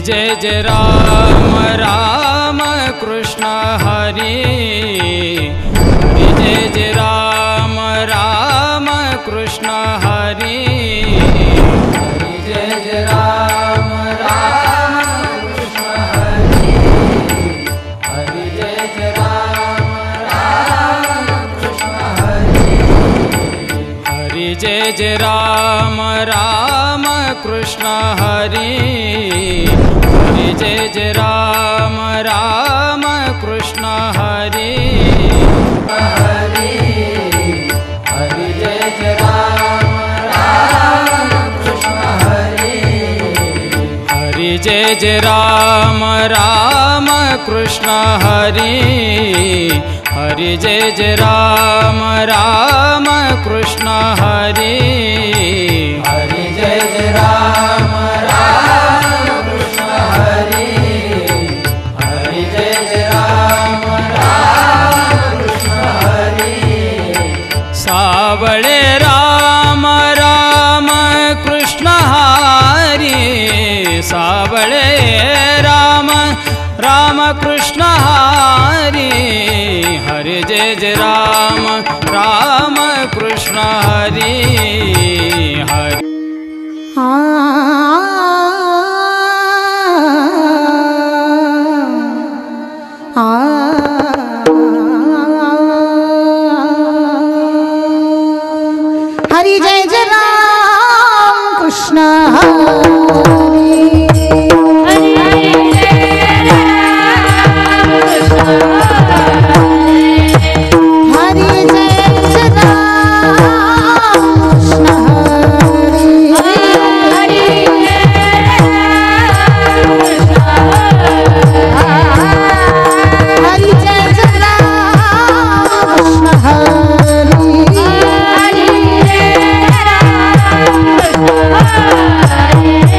जय जय राम राम कृष्ण हरि हरि जय जय राम राम कृष्ण हरि हरि जय जय राम राम कृष्ण हरि हरि जय जय राम राम कृष्ण हरि हरि जय जय राम राम कृष्ण हरि हरि जय जय राम राम कृष्ण हरि हरि हरि जय जय राम राम कृष्ण हरि हरि जय जय राम राम कृष्ण हरि हरि जय जय राम राम कृष्ण हरि हरि जय जय राम राम कृष्ण हरि हरि जय जय राम राम कृष्ण हरि सावळे राम राम कृष्ण हरि सावळे राम राम कृष्ण हरि हरि जय जय राम राम कृष्ण हरि हरि हरि जय जय राम कृष्ण हरि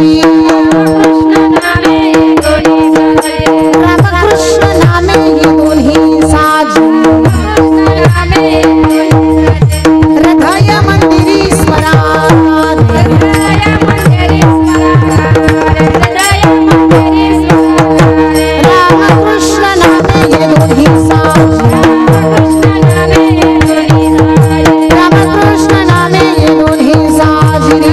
रामकृष्ण नामे ये दोन्ही साजरी हृदय मंदिरी स्मरा रामकृष्ण नामे ये दोन्ही साजरी रामकृष्ण नामे ये दोन्ही साजरी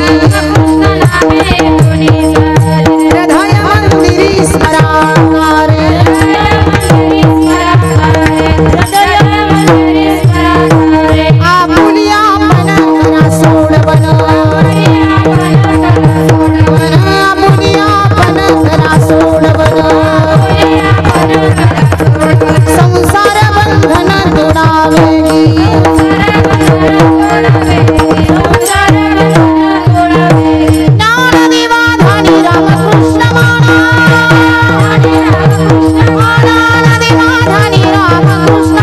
हृदय मंदिरी स्मरा आपुलिया मन करा सोडवन आपुलिया मन करा सोडवन संसार बंधन तोडावेगी ज्ञान देवाधानी रामकृष्ण माना ज्ञान देवाधानी रामकृष्ण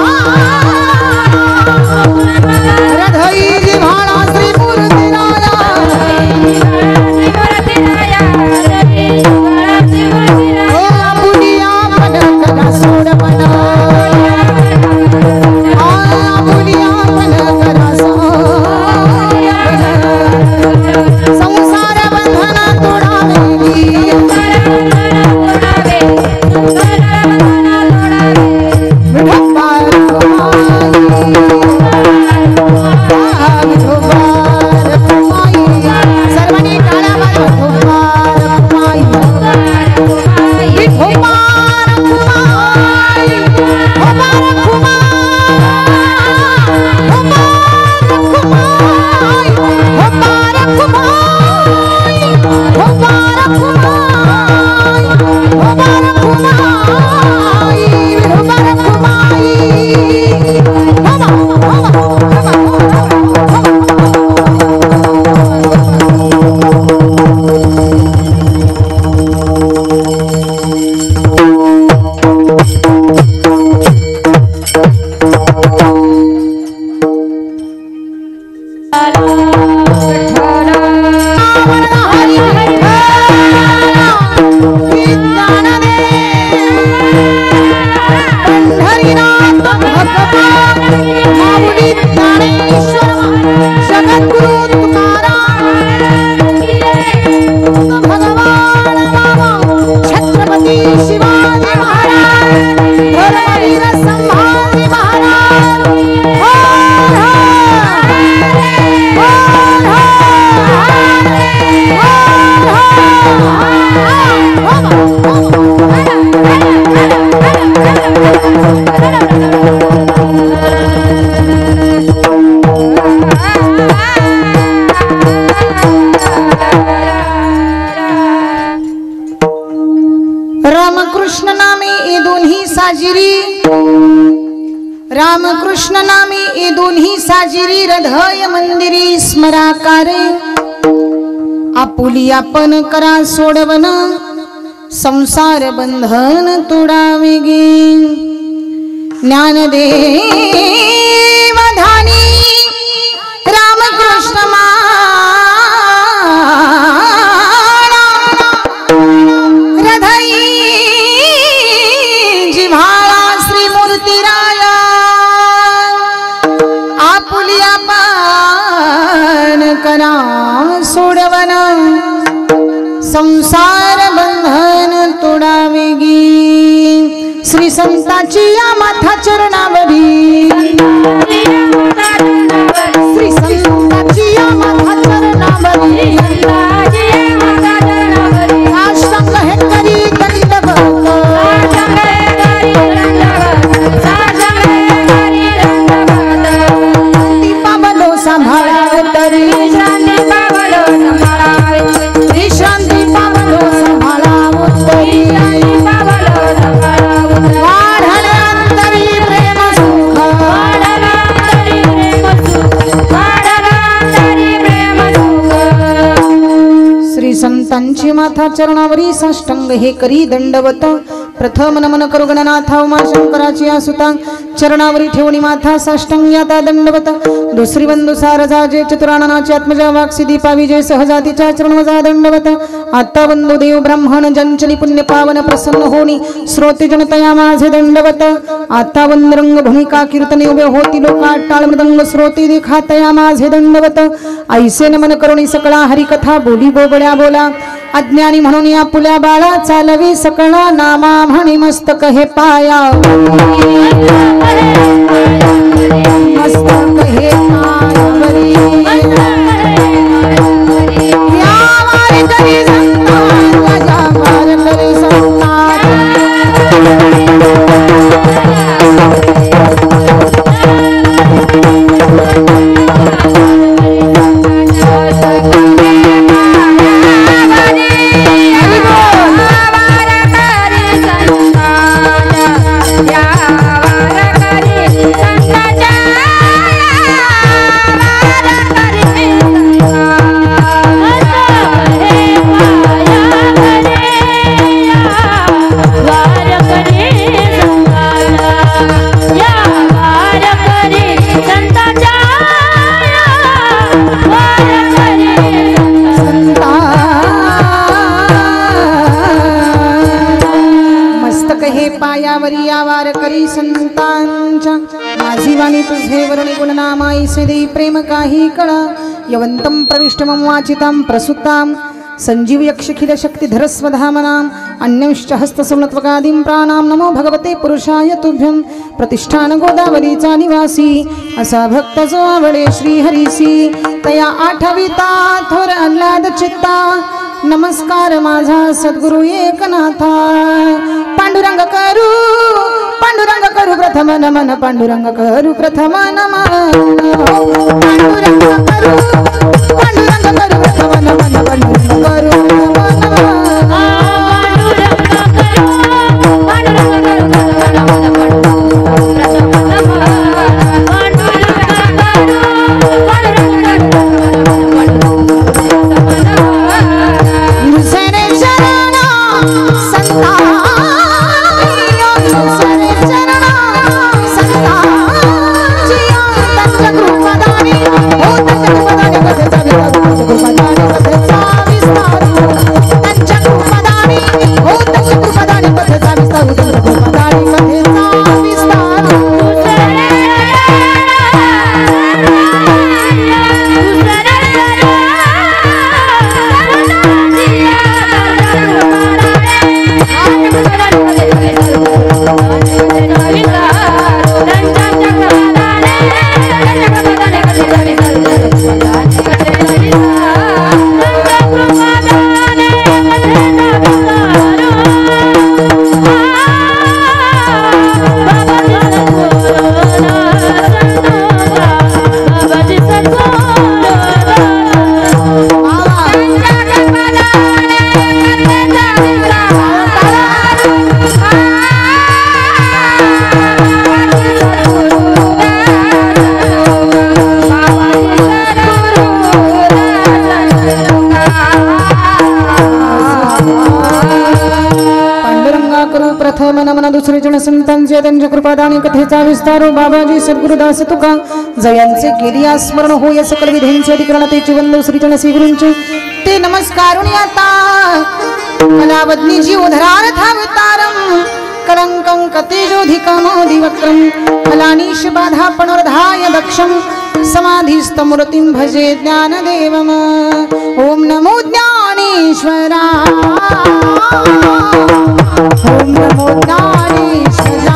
हृदय जिव्हाळा श्री मूर्तिराया ओ आपुलिया मन करा सोडवन आपुलिया मन करा सोडवन संसार बंधन तोडावेगी सर्वांनी टाळ्या रामकृष्ण नामे ये दोन्ही साजिरी रामकृष्ण नामे ये दोन्ही साजिरी हृदय मंदिरी स्मराकारे आपुलिया पण करा सोडवन संसार बंधन तोडावेगी ज्ञानदेवधानी रामकृष्ण माना हृदय जिव्हाळा श्री मूर्तिराया आपुलिया पान करा सोडवन संसार बंधन तोडावेगी श्री संताची या माथा चरणावरी श्री संताची या माथा चरणावरी साष्टांग हे करी दंडवत दीपावलो सांभाळा तरी विश्रांती पावलो सांभाळा तरी वाढल्यानंतरी प्रेम सुख श्री संतांची माथा चरणावरी साष्टांग हे करी दंडवत प्रथम नमन करू गणनाथ उमा शंकराची आसुता चरणावरी ठेवणी माथा साष्टांग्याता दंडवत दुसरी बंधू सारजाजे चतुराननाची आत्मजा वाक्सी दीपा विजय सहजातीच्या चरणवजा दंडवत आता बंधू देव ब्राह्मण जंचली पुण्य पावन प्रसन्न होणी श्रोते जनतया माझे दंडवत आता वंदरंग भूमिका कीर्तने उभे होती लोका टाळ मृदंग श्रोते देखातया माझे दंडवत ऐसे नमन करुणी सकळा हरिकथा बोली बोबड्या बोला अज्ञानी म्हणून या पुल्या बाळा चालवी सकळा नामा म्हणी मस्तक हे पाया मस्तक हे पायावरी या वारी करी संतान गजा वार करी संतान पायावरी आवार करी संतांच्या माझी वाणी तुझे वर्णी गुणनामाई से देई प्रेम काही कळा यवंतम प्रविष्टमं वाचितां प्रसुतां संजीव यक्षखिल शक्तिधर स्वधामनां अन्यंश्च हस्तसंनत्वकादिं प्राणां नमो भगवते पुरुषाय तुभ्यं प्रतिष्ठान गोदावरीचा निवासी असा भक्त जो आवडे श्रीहरीसी तया आठविता थोर आल्हाद चित्ता नमस्कार माझा सद्गुरु एकनाथा पांडुरंग करू प्रथम नमन पांडुरंग करू प्रथम नमन पांडुरंग करू प्रथम नमन पांडुरंग करू दुसरे जण संतांचे त्यांच्या कृपादानी कथेचा विस्तार बाबाजी सद्गुरुदास तुका जयांचे केलिया स्मरण होय सकल विधेंचे अधिकरण तेची वंदन श्रीजन श्रीगुरूंचे ते नमस्कारुण आता कलावदनी जीवधरार्थावतारम कलंकं कतेजोधिकमोदिवक्रम फलानीश बाधा पणोर्धाय दक्षम समाधिस्तमूर्तिं भजे ज्ञानदेवम ओम नमो ज्ञानेश्वरा ओम नमो ज्ञानेश्वरा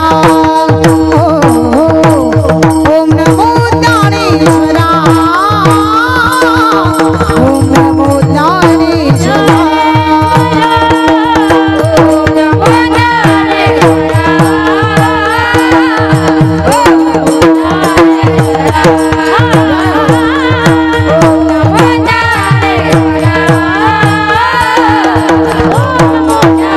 ओम नमो ज्ञानेश्वरा ओम नमो ज्ञानेश्वरा ओम नमो ज्ञानेश्वरा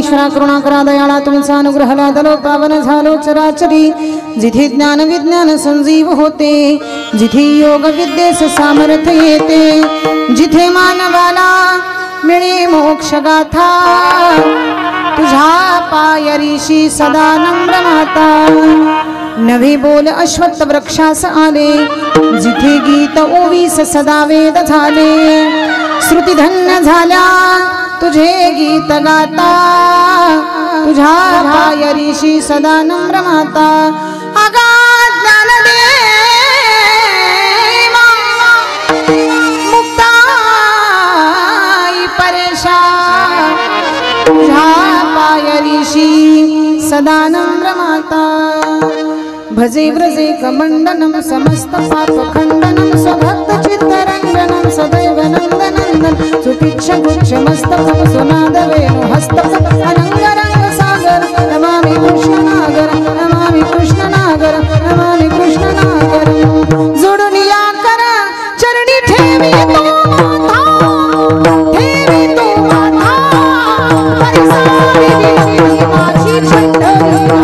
ईश्वरा करुणा करा दयाळा तुमचा अनुग्रह लादलो पावन झालो चराचरी जिथे ज्ञान विज्ञान संजीव होते जिथे योग विद्येस सामर्थ्य येते जिथे मानवाला मिळे मोक्ष गाथा तुझा पाय ऋषी सदा नम्र माता नवे बोल अश्वत्थ वृक्षास आले जिथे गीत ओवीस सदा वेद झाले श्रुती धन्य झाल्या तुझे गीत गाता तुझा पाय ऋषी सदा नम्र माता अगाध ज्ञान दे मुक्ताई परेशा तुझा पाय ऋषी सदा नम्र माता भजे व्रजे कमंडनम समस्त पाप खंडनम स्वभक्त चित्तरंजनम सदैव नंदनंदन सुपिच्छ गुच्छ मस्तकम सुनाद वेणु हस्तक अनंगरंग सागर नमामि कृष्ण नागर नमामि कृष्ण नागर नमामि कृष्ण नागर जोडून या कर चरणी ठेवी तो माथा परिसावी माझी पंढरी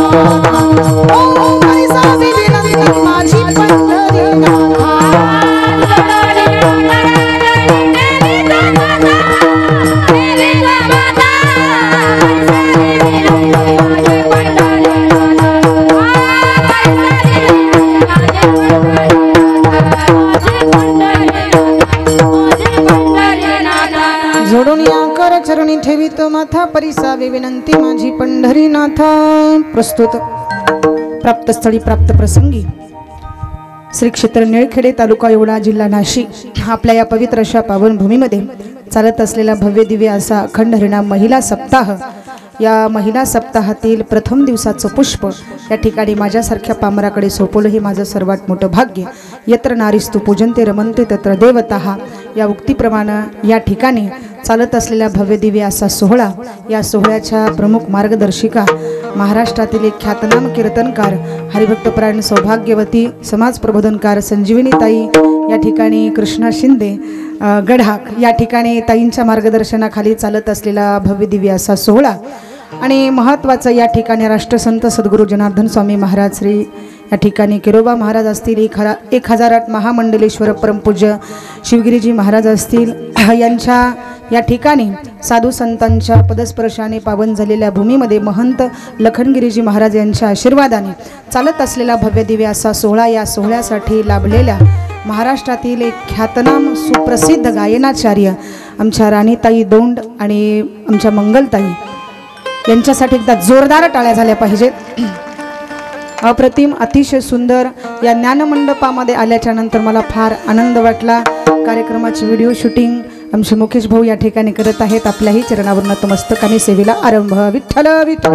चरणी ठेवितो माथा परिसावे विनंती माझी पंढरीनाथा। प्रस्तुत प्राप्तस्थळी प्राप्त प्रसंगी श्री क्षेत्र निळखेडे तालुका येवला जिल्हा नाशिक आपल्या या पवित्र अशा पावन भूमीमध्ये चालत असलेला भव्य दिव्य असा अखंड हरिनाम महिला सप्ताह या महिला सप्ताहातील प्रथम दिवसाचं पुष्प या ठिकाणी माझ्यासारख्या पामराकडे सोपवलं हे माझं सर्वात मोठं भाग्य। यत्र नारीस्तु पूजन्ते रमन्ते तत्र देवताः या उक्तीप्रमाणे या ठिकाणी चालत असलेला भव्य दिव्य असा सोहळा या सोहळ्याच्या प्रमुख मार्गदर्शिका महाराष्ट्रातील एक ख्यातनाम कीर्तनकार हरिभक्तपरायण सौभाग्यवती समाज प्रबोधनकार संजीवनी ताई या ठिकाणी कृष्णा शिंदे गढाक या ठिकाणी ताईंच्या मार्गदर्शनाखाली चालत असलेला भव्य दिव्य असा सोहळा आणि महत्त्वाचं या ठिकाणी राष्ट्रसंत सद्गुरू जनार्दन स्वामी महाराज श्री या ठिकाणी किरोबा महाराज असतील 1008 महामंडलेश्वर परमपूज्य शिवगिरीजी महाराज असतील यांच्या या ठिकाणी साधू संतांच्या पदस्पर्शाने पावन झालेल्या भूमीमध्ये महंत लखनगिरीजी महाराज यांच्या आशीर्वादाने चालत असलेला भव्य दिव्य असा सोहळा या सोहळ्यासाठी लाभलेल्या महाराष्ट्रातील एक ख्यातनाम सुप्रसिद्ध गायनाचार्य आमच्या राणीताई दोंड आणि आमच्या मंगलताई यांच्यासाठी एकदा जोरदार टाळ्या झाल्या पाहिजेत। अप्रतिम अतिशय सुंदर या ज्ञानमंडपामध्ये आल्याच्या नंतर मला फार आनंद वाटला। कार्यक्रमाची व्हिडिओ शूटिंग आमचे मुकेश भाऊ या ठिकाणी करत आहेत। आपल्याही चरणावर नतमस्तकाने सेवेला आरंभ। विठ्ठल विठ्ठल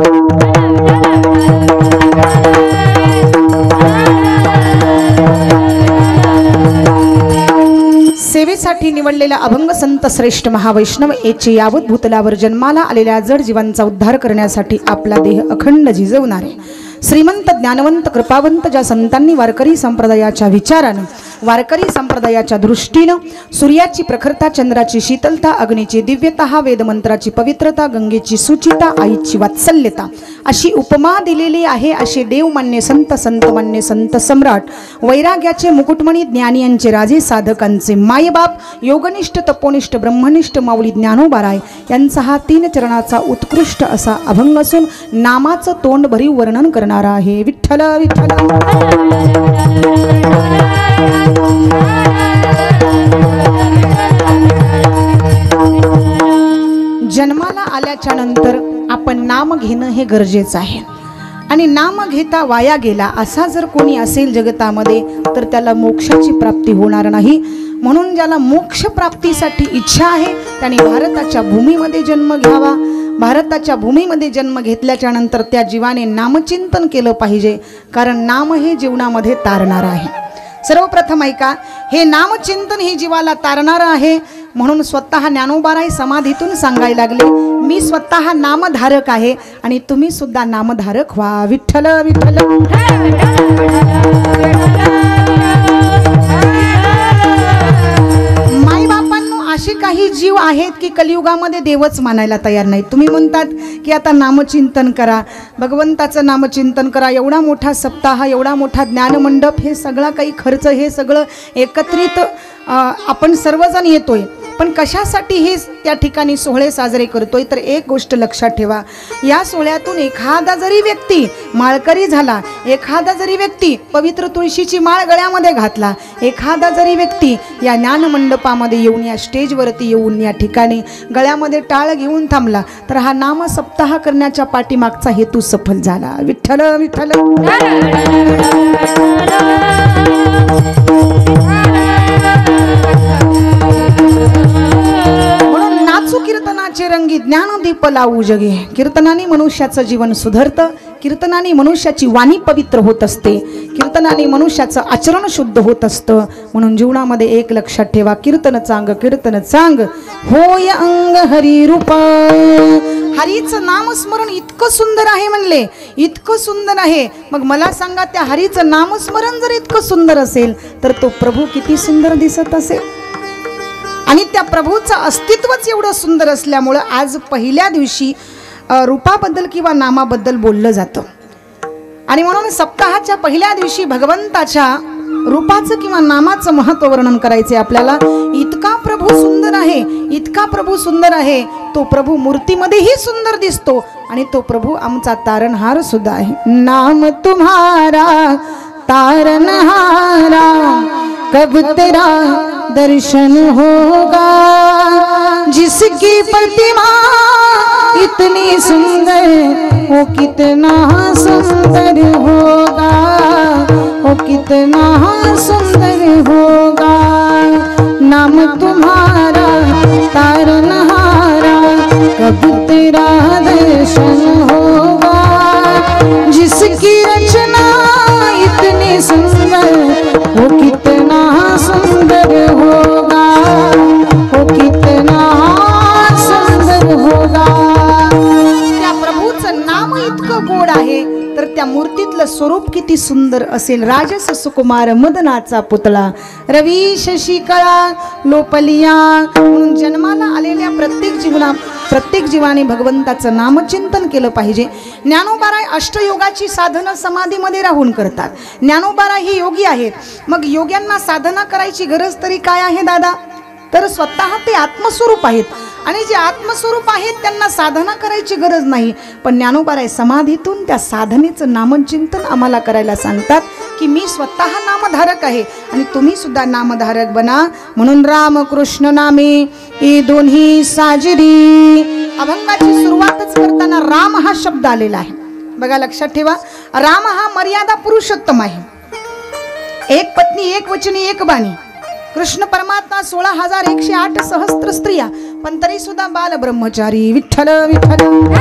सेवेसाठी निवडलेल्या अभंग संत श्रेष्ठ महावैष्णव याचे यावत भूतलावर जन्माला आलेल्या जड जीवांचा उद्धार करण्यासाठी आपला देह अखंड झिजवणारे श्रीमंत ज्ञानवंत कृपावंत ज्या संतांनी वारकरी संप्रदायाच्या विचाराने वारकरी संप्रदायाच्या दृष्टीनं सूर्याची प्रखरता चंद्राची शीतलता अग्नीची दिव्यता वेदमंत्राची पवित्रता गंगेची सुचिता आईची वात्सल्यता अशी उपमा दिलेली आहे। असे देवमान्य संत संतमान्य संत सम्राट वैराग्याचे मुकुटमणी ज्ञानी यांचे राजे साधकांचे मायबाप योगनिष्ठ तपोनिष्ठ ब्रह्मनिष्ठ माऊली ज्ञानोबाराय यांचा हा 3 चरणाचा उत्कृष्ट असा अभंग असून नामाचं तोंड भरीव वर्णन करणारा आहे। विठ्ठल विठ्ठल जन्माला आल्याच्या नंतर आपण नाम घेणं हे गरजेचं आहे आणि नाम घेता वाया गेला असा जर कोणी असेल जगतामध्ये तर त्याला मोक्षाची प्राप्ती होणार नाही। म्हणून ज्याला मोक्ष प्राप्तीसाठी इच्छा आहे त्याने भारताच्या भूमीमध्ये जन्म घ्यावा। भारताच्या भूमीमध्ये जन्म घेतल्याच्या नंतर त्या जीवाने नामचिंतन केलं पाहिजे कारण नाम हे जीवनामध्ये तारणार आहे। सर्वप्रथम ऐका हे नामचिंतन हे जीवाला तारणार आहे म्हणून स्वतः ज्ञानोबाराय समाधीतून सांगायला लागले मी स्वतः नामधारक आहे आणि तुम्ही सुद्धा नामधारक व्हा। विठ्ठल विठ्ठल माईबापांनो अशी काही जीव आहेत की कलियुगामध्ये देवच मानायला तयार नाहीत. तुम्ही म्हणतात की आता नामचिंतन करा, भगवंताचं नामचिंतन करा, एवढा मोठा सप्ताह, एवढा मोठा ज्ञानमंडप, हे सगळा काही खर्च, हे सगळं एकत्रित आपण सर्वजण येतोय, पण कशासाठी हे त्या ठिकाणी सोहळे साजरे करतोय? तर एक गोष्ट लक्षात ठेवा, या सोहळ्यातून एखादा जरी व्यक्ती माळकरी झाला, एखादा जरी व्यक्ती पवित्र तुळशीची माळ गळ्यामध्ये घातला, एखादा जरी व्यक्ती या ज्ञानमंडपामध्ये येऊन, या स्टेजवरती येऊन, या ठिकाणी गळ्यामध्ये टाळ घेऊन थांबला, तर हा नाम सप्ताह करण्याच्या पाठीमागचा हेतू सफल झाला. विठ्ठल विठ्ठल. म्हणून नाचू कीर्तनाचे रंगी, ज्ञानदीप लावू जगे. कीर्तनाने मनुष्याचं जीवन सुधरतं, कीर्तनाने मनुष्याची वाणी पवित्र होत असते, कीर्तनाने मनुष्याचं आचरण शुद्ध होत असतं. म्हणून जीवनामध्ये एक लक्षात ठेवा, कीर्तन चांग, कीर्तन चांग, होय अंग हरी रूप. हरीचं नामस्मरण इतकं सुंदर आहे म्हणले, इतकं सुंदर आहे. मग मला सांगा, त्या हरीचं नामस्मरण जर इतकं सुंदर असेल, तर तो प्रभू किती सुंदर दिसत असेल. आणि त्या प्रभूचं अस्तित्वच एवढं सुंदर असल्यामुळं आज पहिल्या दिवशी रूपाबद्दल किंवा नामाबद्दल बोललं जातं. आणि म्हणून सप्ताहाच्या पहिल्या दिवशी भगवंताच्या रूपाचं किंवा नामाचं महत्त्व वर्णन करायचे आपल्याला. इतका प्रभू सुंदर आहे, इतका प्रभू सुंदर आहे, तो प्रभू मूर्तीमध्येही सुंदर दिसतो, आणि तो प्रभू आमचा तारणहार सुद्धा आहे. नाम तुम्हारा तारणहारा, कब तेरा दर्शन होगा, जिसकी प्रतिमा इतनी सुंदर, वो कितना सुंदर होगा, वो कितना सुंदर होगा. नाम तुम्हारा तारणहारा, कब तेरा दर्शन होगा, जिसकी रचना इतनी सुंदर, वो कितना सुंदर होगा, वो कितना सुंदर होगा. त्या प्रभूचं नाम इतकं गोड आहे, तर त्या मूर्तीतलं स्वरूप किती सुंदर असेल. राजस सुकुमार मदनाचा पुतळा, रवी शशिकळा लोपलिया. म्हणून जन्माला आलेल्या प्रत्येक जीवाने भगवंताचं नामचिंतन केलं पाहिजे. ज्ञानोबाराय अष्टयोगाची साधना समाधीमध्ये राहून करतात. ज्ञानोबाराय हे योगी आहेत. मग योग्यांना साधना करायची गरज तरी काय आहे दादा? तर स्वतः ते आत्मस्वरूप आहेत, आणि जे आत्मस्वरूप आहेत त्यांना साधना करायची गरज नाही. पण ज्ञानोबाराय समाधीतून त्या साधनेचं नामचिंतन आम्हाला करायला सांगतात की मी स्वतः नामधारक आहे आणि तुम्ही सुद्धा नामधारक बना. म्हणून राम कृष्ण नामे हे दोन्ही साजरी. अभंगाची सुरुवातच करताना राम हा शब्द आलेला आहे. बघा, लक्षात ठेवा, राम हा मर्यादा पुरुषोत्तम आहे. एक पत्नी, एक वचनी, एक बाणी. कृष्ण परमात्मा 16,108 सहस्त्र स्त्रिया, पण तरी सुद्धा बाल ब्रह्मचारी. विठ्ठल विठ्ठल.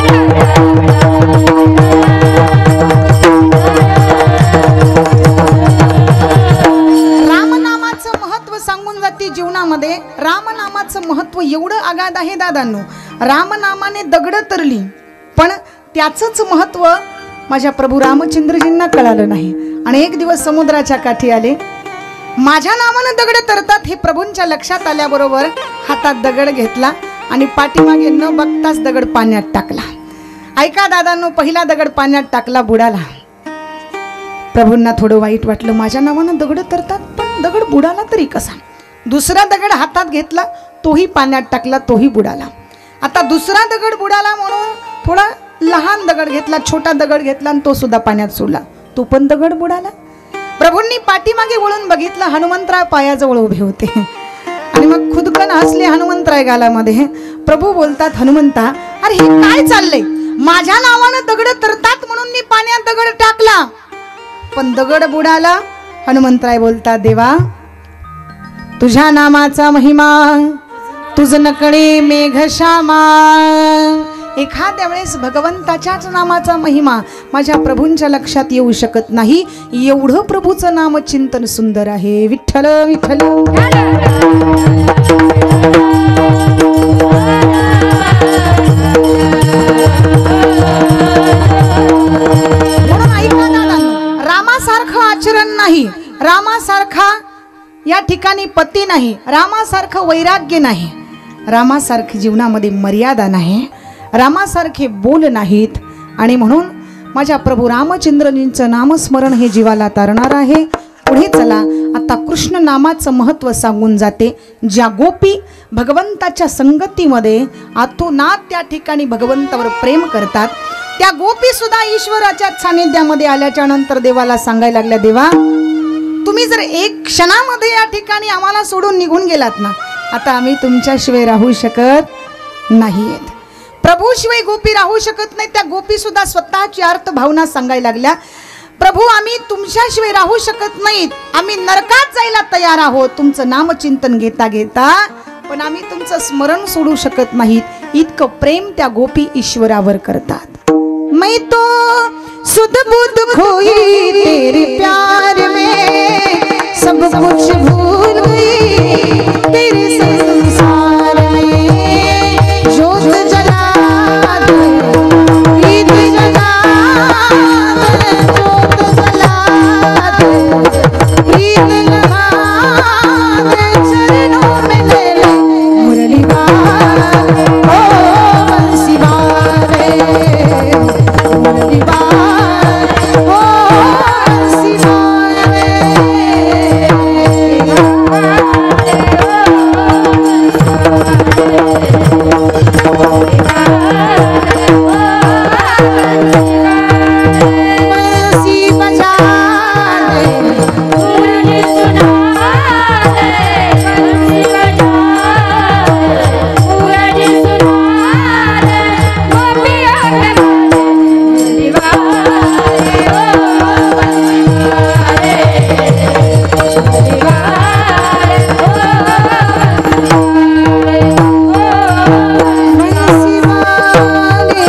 रामनामाचं महत्व सांगून जाते जीवनामध्ये. रामनामाचं महत्व एवढं आगाध आहे दादांनो. रामनामाने दगड तरली, पण त्याचंच महत्व माझ्या प्रभू रामचंद्रजींना कळालं नाही. आणि एक दिवस समुद्राच्या काठी आले. माझ्या नावानं दगड तरतात हे प्रभूंच्या लक्षात आल्याबरोबर हातात दगड घेतला आणि पाठीमागे न बघताच दगड पाण्यात टाकला. ऐका दादांनो, पहिला दगड पाण्यात टाकला, बुडाला. प्रभूंना थोडं वाईट वाटलं, माझ्या नावानं दगड तरतात पण दगड बुडाला तरी कसा. दुसरा दगड हातात घेतला, तोही पाण्यात टाकला, तोही बुडाला. आता दुसरा दगड बुडाला म्हणून थोडा लहान दगड घेतला, छोटा दगड घेतला आणि तो सुद्धा पाण्यात सोडला, तो पण दगड बुडाला. प्रभूंनी पाठीमागे वळून बघितलं, हनुमंतराय पायाजवळ उभे होते. आणि मग खुदकन हसले हनुमंतराय गालामध्ये. प्रभू बोलतात, हनुमंता, अरे हे काय चाललंय? माझ्या नावानं दगड तरतात म्हणून मी पाण्यात दगड टाकला, पण दगड बुडाला. हनुमंतराय बोलतात, देवा तुझ्या नामाचा महिमा, तुझ नकळे मेघश्यामा. एखाद्या वेळेस भगवंताच्याच नामाचा महिमा माझ्या प्रभूंच्या लक्षात येऊ शकत नाही, एवढं प्रभूचं नाम चिंतन सुंदर आहे. विठ्ठल विठ्ठल. म्हणून ऐका दादा, रामासारखं आचरण नाही, रामासारखा या ठिकाणी पती नाही, रामासारखं वैराग्य नाही. रामासारखी जीवनामध्ये मर्यादा नाही, रामासारखे बोल नाहीत. आणि म्हणून माझ्या प्रभू रामचंद्रजींचं नामस्मरण हे जीवाला तारणार आहे. पुढे चला, आता कृष्ण नामाचं महत्त्व सांगून जाते. ज्या गोपी भगवंताच्या संगतीमध्ये आतोनात त्या ठिकाणी भगवंतावर प्रेम करतात, त्या गोपी सुद्धा ईश्वराच्या सानिध्यामध्ये आल्याच्या नंतर देवाला सांगायला लागल्या, देवा तुम्ही जर एक क्षणामध्ये या ठिकाणी आम्हाला सोडून निघून गेलात ना, आता आम्ही तुमच्याशिवाय राहू शकत नाहीत. प्रभूशिवाय गोपी राहू शकत नाही. त्या गोपी सुद्धा स्वतःची अर्थ भावना सांगायला लागल्या, प्रभू आम्ही तुमच्याशिवाय राहू शकत नाहीत, आम्ही नरकात जायला तयार आहोत तुमचं नामचिंतन घेता घेता, पण आम्ही तुमचं स्मरण सोडू शकत नाहीत. इतकं प्रेम त्या गोपी ईश्वरावर करतात. मैं तो सुध बुध खोई तेरे प्यार में, सब कुछ भूल गई तेरे संसार में. जोत जला दे, प्रीत जगा दे, जोत जला दे, प्रीत लगा दे, चरणों में ले ले मुरली बार, ओ बंसी बारे मुरली बार, ओ बंसी बारे. बंसी बजा दे, मुरली सुना दे, बंसी बजा दे, मुरली सुना दे, गोपियों के मुरली बारे, ओ बंसी बारे, मुरली बारे, ओ बंसी बारे.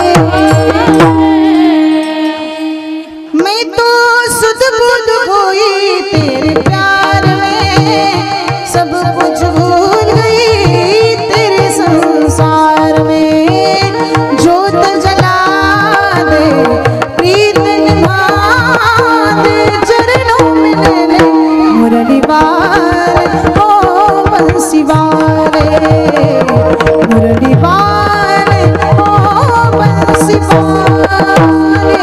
मैं तो सुध बुध खोई तेरे प्यार में, सब कुछ भूल गई तेरे संसार में. जोत जला दे, प्रीत निभा दे, चरणों में ले ले मुरली बार, ओ बंसी बारे मुरली बार, ओ बंसी बारे.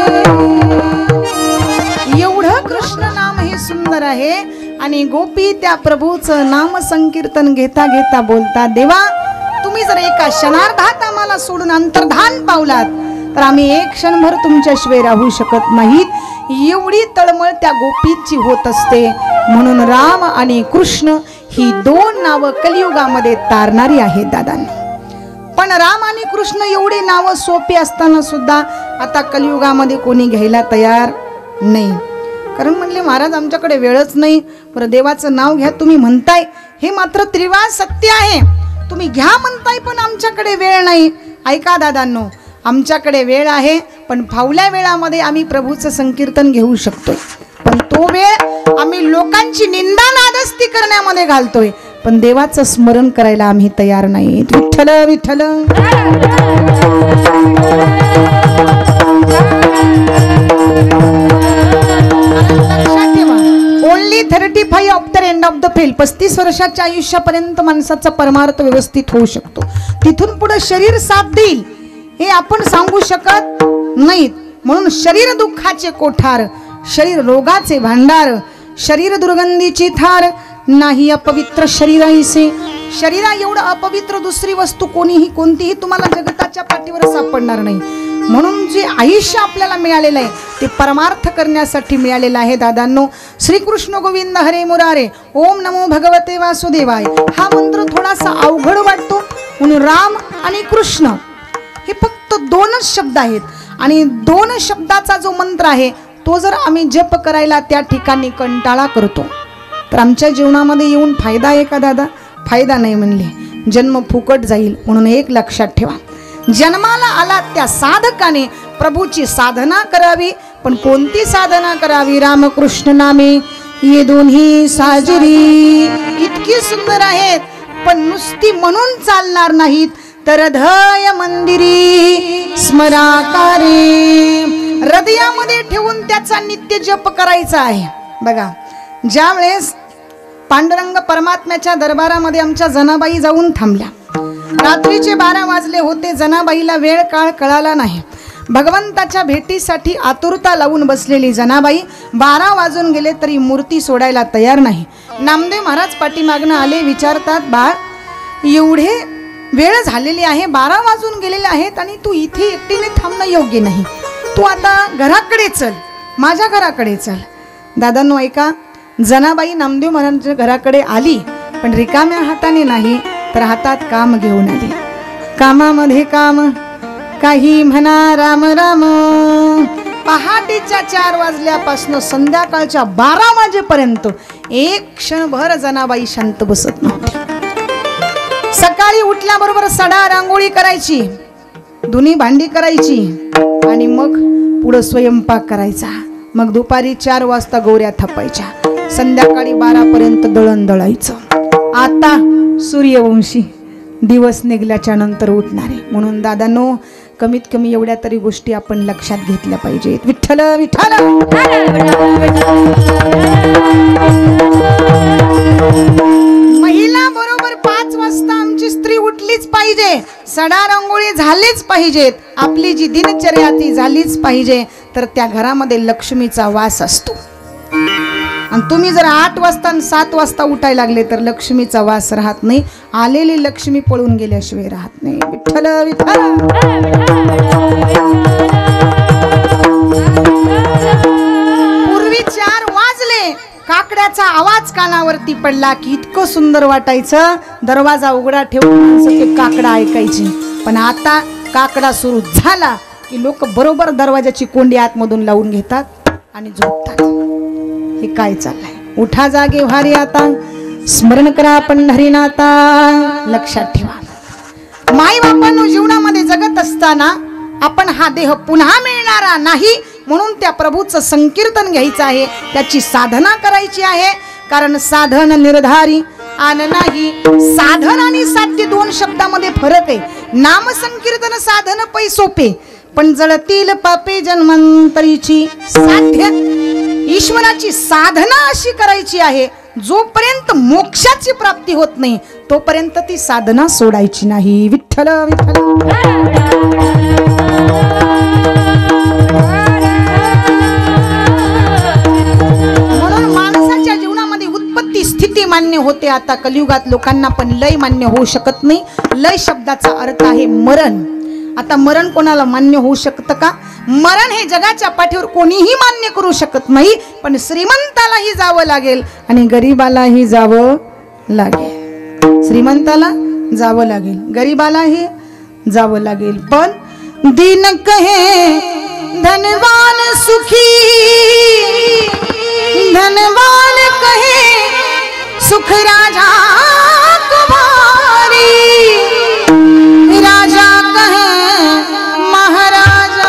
एवढं कृष्ण नाम हे सुंदर आहे. आणि गोपी त्या प्रभूचं नाम संकीर्तन घेता घेता बोलतात, देवा तुम्ही जर एका क्षणार्धात आम्हाला सोडून अंतर्धान पावलात तर आम्ही एक क्षणभर तुमच्याशिवाय राहू शकत नाहीत. एवढी तळमळ त्या गोपीची होत असते. म्हणून राम आणि कृष्ण ही दोन नावं कलियुगामध्ये तारणारी आहेत दादांना. पण राम आणि कृष्ण एवढी नावं सोपी असताना सुद्धा आता कलियुगामध्ये कोणी घ्यायला तयार नाही. कारण म्हणले महाराज आमच्याकडे वेळच नाही. बरं देवाचं नाव घ्या तुम्ही म्हणताय, हे मात्र त्रिवाद सत्य आहे. तुम्ही घ्या म्हणताय पण आमच्याकडे वेळ नाही. ऐका दादांनो, आमच्याकडे वेळ आहे, पण फावल्या वेळामध्ये आम्ही प्रभूचं संकीर्तन घेऊ शकतोय. पण तो वेळ आम्ही लोकांची निंदा नादस्ती करण्यामध्ये घालतोय, पण देवाचं स्मरण करायला आम्ही तयार नाही. Vitthal Vitthal. Only 35 after end of the fail. 35 वर्षाच्या आयुष्यापर्यंत माणसाचा परमार्थ व्यवस्थित होऊ शकतो. तिथून पुढे शरीर साथ देईल हे आपण सांगू शकत नाहीत. म्हणून शरीर दुःखाचे कोठार, शरीर रोगाचे भांडार, शरीर दुर्गंधीची थार, नाही अपवित्र शरीराईसे. शरीरा एवढं अपवित्र दुसरी वस्तू कोणीही कोणतीही तुम्हाला जगताच्या पाठीवर सापडणार नाही. म्हणून जे आयुष्य आपल्याला मिळालेलं आहे ते परमार्थ करण्यासाठी मिळालेलं आहे दादांनो. श्रीकृष्ण गोविंद हरे मुरारे, ओम नमो भगवते वासुदेवाय. हा मंत्र थोडासा अवघड वाटतो. म्हणून राम आणि कृष्ण हे फक्त दोनच शब्द आहेत. आणि दोन शब्दाचा जो मंत्र आहे तो जर आम्ही जप करायला त्या ठिकाणी कंटाळा करतो तर आमच्या जीवनामध्ये येऊन फायदा आहे का दादा? फायदा नाही म्हणले. जन्म फुकट जाईल. म्हणून एक लक्षात ठेवा, जन्माला आला त्या साधकाने प्रभूची साधना करावी. पण कोणती साधना करावी? रामकृष्ण नामे ये दोन्ही साजरी. इतकी सुंदर आहेत, पण नुसती म्हणून चालणार नाहीत. तर हृदय मंदिरी स्मराकारे, हृदयामध्ये ठेवून त्याचा नित्य जप करायचा आहे. बघा, ज्या वेळेस पांडुरंग परमात्म्याच्या दरबारामध्ये आमच्या जनाबाई जाऊन थांबल्या रात्रीचे 12 वाजले होते. जनाबाईला वेळ काळ कळाला नाही. भगवंताच्या भेटीसाठी आतुरता लावून बसलेली जनाबाई 12 वाजून गेले तरी मूर्ती सोडायला तयार नाही. नामदेव महाराज पाठीमागनं आले. विचारतात, बाळ एवढे वेळ झालेली आहे, 12 वाजून गेलेले आहेत आणि तू इथे एकटीने थांबणं योग्य नाही. तू आता घराकडे चल, माझ्या घराकडे चल. दादांनो ऐका, जनाबाई नामदेव महाराजांच्या घराकडे आली, पण रिकाम्या हाताने नाही, तर हातात काम घेऊन आली. कामामध्ये काम, काही म्हणा राम राम. पहाटेच्या 4 वाजल्यापासून संध्याकाळच्या 12 वाजेपर्यंत एक क्षणभर जनाबाई शांत बसत नव्हती. सकाळी उठल्याबरोबर सडा रांगोळी करायची, धुनी भांडी करायची आणि मग पुढं स्वयंपाक करायचा. मग दुपारी 4 वाजता गौऱ्या थापायच्या, संध्याकाळी 12 पर्यंत दळण दळायचं. आता सूर्यवंशी दिवस निघल्याच्या नंतर उठणारे. म्हणून दादांनो, कमीत कमी एवढ्या तरी गोष्टी आपण लक्षात घेतल्या पाहिजेत. विठ्ठल विठ्ठल. महिला बरोबर 5 वाजता आमची स्त्री उठलीच पाहिजे, सडा रांगोळी झालीच पाहिजेत, आपली जी दिनचर्या ती झालीच पाहिजे, तर त्या घरामध्ये लक्ष्मीचा वास असतो. आणि तुम्ही जर 8 वाजता आणि 7 वाजता उठायला लागले तर लक्ष्मीचा वास राहत नाही. आलेली लक्ष्मी पळून गेल्याशिवाय राहत नाही. विठ्ठल विठ्ठल. पूर्वी 4 वाजले, काकड्याचा आवाज कानावरती पडला की इतकं सुंदर वाटायचं. दरवाजा उघडा ठेवून माणसं ते काकडा ऐकायची. पण आता काकडा सुरू झाला की लोक बरोबर दरवाजाची कोंडी आतमधून लावून घेतात आणि झोपतात. हे काय चाललंय? उठा जागे व्हारी आता, स्मरण करा पंढरीनाथा. लक्षात ठेवा, माई बापांनो जीवनामध्ये जगत असताना आपण हा देह पुन्हा मिळणारा नाही, म्हणून त्या प्रभूचं संकीर्तन घ्यायचं आहे, त्याची साधना करायची आहे. कारण साधन निर्धारी आन नाही. साधन आणि साध्य 2 शब्दामध्ये फरक आहे. नाम संकीर्तन साधन पै सोपे, पण जळतील पापे जन्मांतरीची. साध्य ईश्वराची साधना अशी करायची आहे, जोपर्यंत मोक्षाची प्राप्ती होत नाही तोपर्यंत ती साधना सोडायची नाही. विठ्ठल विठ्ठल. म्हणून माणसाच्या जीवनामध्ये उत्पत्ती स्थिती मान्य होते. आता कलियुगात लोकांना पण लय मान्य होऊ शकत नाही. लय शब्दाचा अर्थ आहे मरण. आता मरण कोणाला मान्य होऊ शकतं का? मरण हे जगाच्या पाठीवर कोणीही मान्य करू शकत नाही. पण श्रीमंतालाही जावं लागेल आणि गरीबालाही जावं लागेल. श्रीमंताला जावं लागेल, गरीबालाही जावं लागेल. पण दिन कहे धनवान सुखी, धनवान कहे सुख राजा कुमारी. राजा कहे महाराजा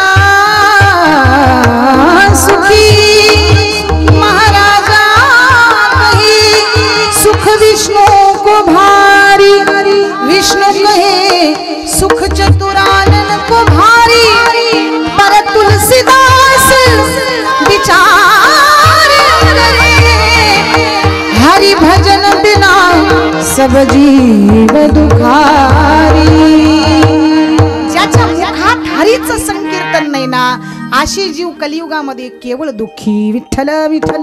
सुखी, महाराजा कहे सुख विष्णु को भारी. विष्णु कहे सुख चतुरानन को भारी. पर तुलसीदास विचार करे, हरि भजन बिना सब जीव दुखारी. ज्याच्या मुखात हरीचं संकीर्तन नाही ना, अशी जीव कलियुगामध्ये केवळ दुःखी. विठ्ठल विठ्ठल.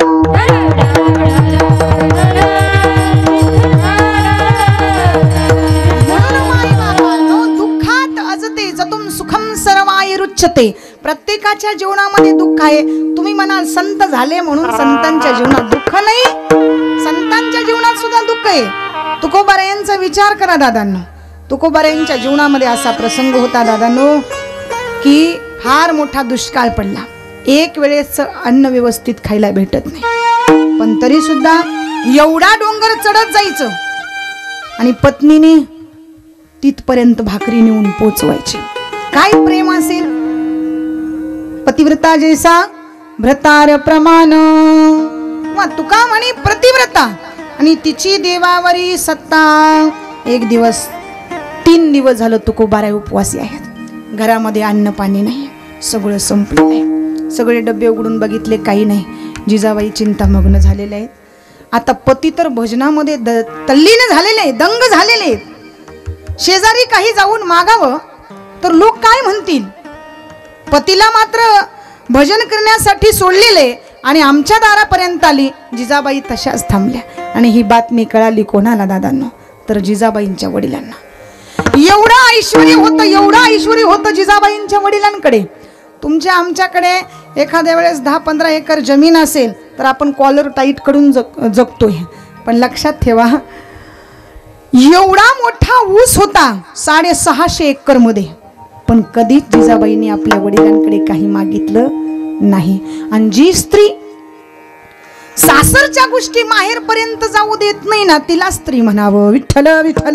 दुःखात अजते जतुम सुखम सर्वाय रुच्यते. प्रत्येकाच्या जीवनामध्ये दुःख आहे. तुम्ही म्हणाल संत झाले म्हणून संतांच्या जीवनात दुःख नाही, संतांच्या जीवनात सुद्धा दुःख आहे. तुकोबारायांचा विचार करा दादांनो. तुकोबारायांच्या जीवनामध्ये असा प्रसंग होता दादांनो की फार मोठा दुष्काळ पडला. एक वेळेस अन्न व्यवस्थित खायला भेटत नाही. पण तरी सुद्धा एवढा डोंगर चढत जायचं आणि पत्नीने तिथपर्यंत भाकरी नेऊन पोचवायची. काय प्रेम असेल. पतिव्रता जैसा भ्रतार प्रमाण. तुका म्हणे प्रतिव्रता आणि तिची देवावरी सत्ता. एक दिवस 3 दिवस झालं तुकोबाराय उपवासी आहेत. घरामध्ये अन्न पाणी नाही, सगळं संपलं आहे. सगळे डबे उघडून बघितले, काही नाही. जिजाबाई चिंतामग्न झालेले आहेत. आता पती तर भजनामध्ये तल्लीन झालेले आहेत, दंग झालेले आहेत. शेजारी काही जाऊन मागावं तर लोक काय म्हणतील. पतीला मात्र भजन करण्यासाठी सोडलेले आणि आमच्या दारापर्यंत आली. जिजाबाई तशाच थांबल्या आणि ही बातमी कळाली कोणाला दादांनो, तर जिजाबाईंच्या वडिलांना. एवढं ऐश्वर्य होतं जिजाबाईंच्या वडिलांकडे. तुमच्या आमच्याकडे एखाद्या वेळेस 10-15 एकर जमीन असेल तर आपण कॉलर टाईट करून जगतोय. पण लक्षात ठेवा, एवढा मोठा ऊस होता 650 एकर मध्ये, पण कधीच जिजाबाईंनी आपल्या वडिलांकडे काही मागितलं नाही. आणि जी स्त्री सासरच्या गोष्टी माहेर पर्यंत जाऊ देत नाही ना, तिला स्त्री म्हणावं. विठ्ठल विठ्ठल.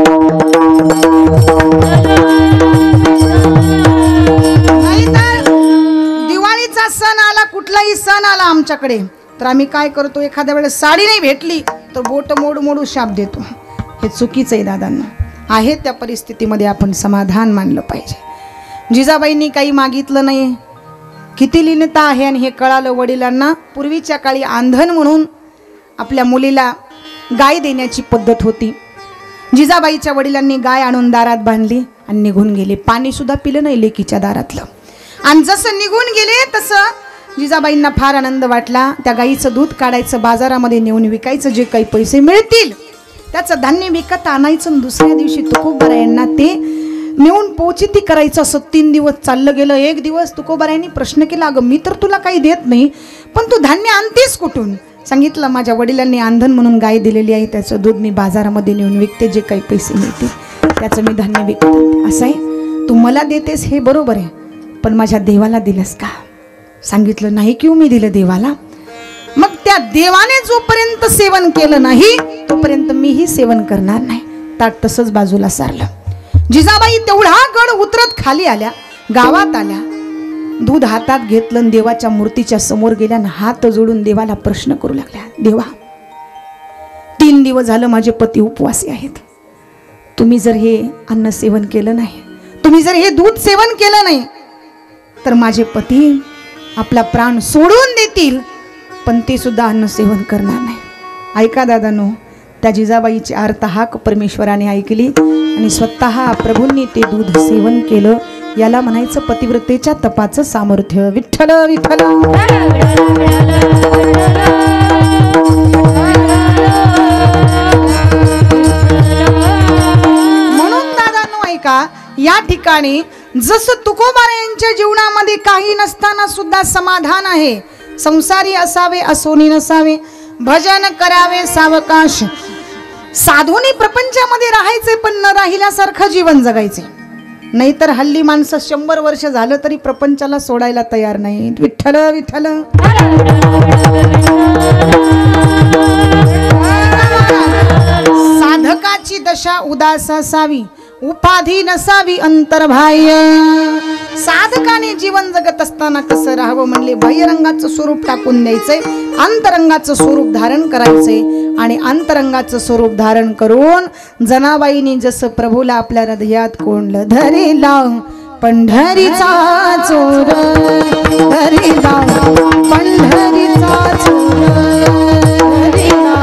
नाहीतर दिवाळीचा सण आला, कुठलाही सण आला आमच्याकडे, तर आम्ही काय करतो, एखाद्या वेळेस साडी नाही भेटली तर बोट मोडू शाप देतो. हे चुकीचं आहे दादांना. आहे त्या परिस्थितीमध्ये आपण समाधान मानलं पाहिजे. जिजाबाईंनी काही मागितलं नाही. किती लीनता आहे. आणि हे कळालं वडिलांना. पूर्वीच्या काळी आंधण म्हणून आपल्या मुलीला गाय देण्याची पद्धत होती. जिजाबाईच्या वडिलांनी गाय आणून दारात बांधली आणि निघून गेले. पाणी सुद्धा पिलं नाही लेकीच्या दारातलं. आणि जसं निघून गेले तसं जिजाबाईंना फार आनंद वाटला. त्या गाईचं दूध काढायचं, बाजारामध्ये नेऊन विकायचं, जे काही पैसे मिळतील त्याचं धान्य विकत आणायचं. दुसऱ्या दिवशी तुकोबारायांना ते नेऊन पोचिती करायचं. असं 3 दिवस चाललं गेलं. एक दिवस तुकोबारायांनी प्रश्न केला, अगं मी तर तुला काही देत नाही, पण तू धान्य आणतेस कुठून. सांगितलं, माझ्या वडिलांनी आंधण म्हणून गाय दिलेली आहे, त्याचं दूध मी बाजारामध्ये नेऊन विकते, जे काही पैसे मिळतील त्याचं मी धान्य विकते. असं आहे, तू मला देतेस हे बरोबर आहे, पण माझ्या देवाला दिलंस का. सांगितलं, नाही किंवा मी दिलं देवाला. मग त्या देवाने जोपर्यंत सेवन केलं नाही तोपर्यंत मीही सेवन करणार नाही. ताट तसंच बाजूला सारलं. जिजाबाई तेवढा गड उतरत खाली आल्या, गावात आल्या, दूध हातात घेतलं, देवाच्या मूर्तीच्या समोर गेल्या, हात जोडून देवाला प्रश्न करू लागल्या, देवा 3 दिवस झालं माझे पती उपवासी आहेत. तुम्ही जर हे अन्न सेवन केलं नाही, तुम्ही जर हे दूध सेवन केलं नाही तर माझे पती आपला प्राण सोडून देतील, पण ते सुद्धा अन्न सेवन करणार नाही. ऐका दादानो, त्या जिजाबाईची आर्त हाक परमेश्वराने ऐकली आणि स्वतः प्रभूंनी ते दूध सेवन केलं. याला म्हणायचं पतिव्रतेच्या तपाचं सामर्थ्य. विठ्ठल विठ्ठल. म्हणून दादांनो ऐका, या ठिकाणी जसं तुकोबारायांच्या जीवनामध्ये काही नसताना सुद्धा समाधान आहे. संसारी असावे असोनी नसावे, भजन करावे सावकाश, साधूनी प्रपंचामध्ये राहायचे पण न राहिल्यासारखं जीवन जगायचे. नाहीतर हल्ली माणसं 100 वर्ष झालं तरी प्रपंचाला सोडायला तयार नाही. विठ्ठल विठ्ठल. साधकाची दशा उदास असावी, उपाधी नसावी अंतर्बाह्य. साधकाने जीवन जगत असताना कसं राहावं म्हणले, बाह्यरंगाचं स्वरूप टाकून द्यायचंय, अंतरंगाचं स्वरूप धारण करायचंय. आणि अंतरंगाचं स्वरूप धारण करून जनाबाईंनी जसं प्रभूला आपल्या हृदयात कोंडलं, धरीला पंढरीचा चोर, धरीला पंढरीचा चोर, धरीला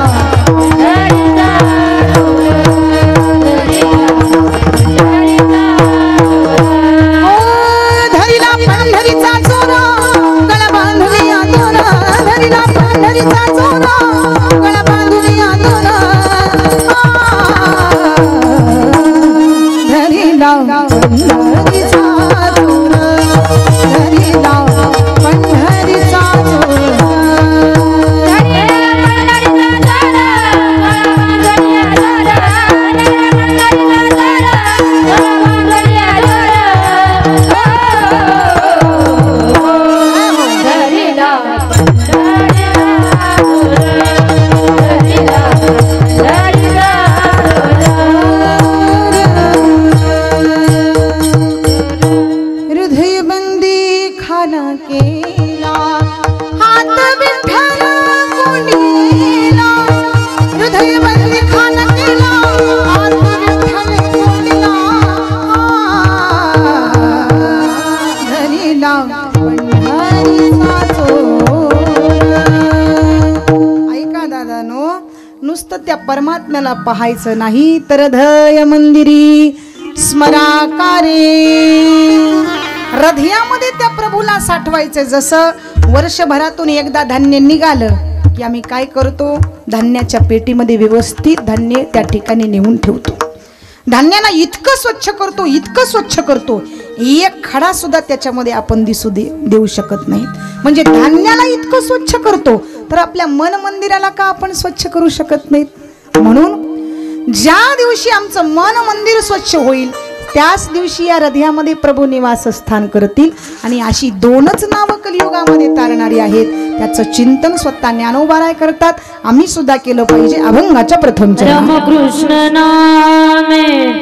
नुसतं त्या परमात्म्याला पाहायचं नाही तर हृदय मंदिरी स्मराकारे, हृदयामध्ये त्या प्रभूला साठवायचं. जसं वर्षभरातून एकदा धान्य निघालं की आम्ही काय करतो, धान्याच्या पेटीमध्ये व्यवस्थित धान्य त्या ठिकाणी नेऊन ठेवतो. धान्याला इतकं स्वच्छ करतो, इतकं स्वच्छ करतो, एक खडा सुद्धा त्याच्यामध्ये आपण दिसू देऊ शकत नाही. म्हणजे धान्याला इतकं स्वच्छ करतो तर आपल्या मन मंदिराला का आपण स्वच्छ करू शकत नाहीत. म्हणून ज्या दिवशी आमचं मन मंदिर स्वच्छ होईल त्याच दिवशी या हृदयामध्ये प्रभू निवासस्थान करतील. आणि अशी दोनच नावं कलियुगामध्ये तारणारी आहेत. त्याचं चिंतन स्वतः ज्ञानोबाराय करतात. आम्ही सुद्धा केलं पाहिजे. अभंगाच्या प्रथम चरण कृष्ण नामे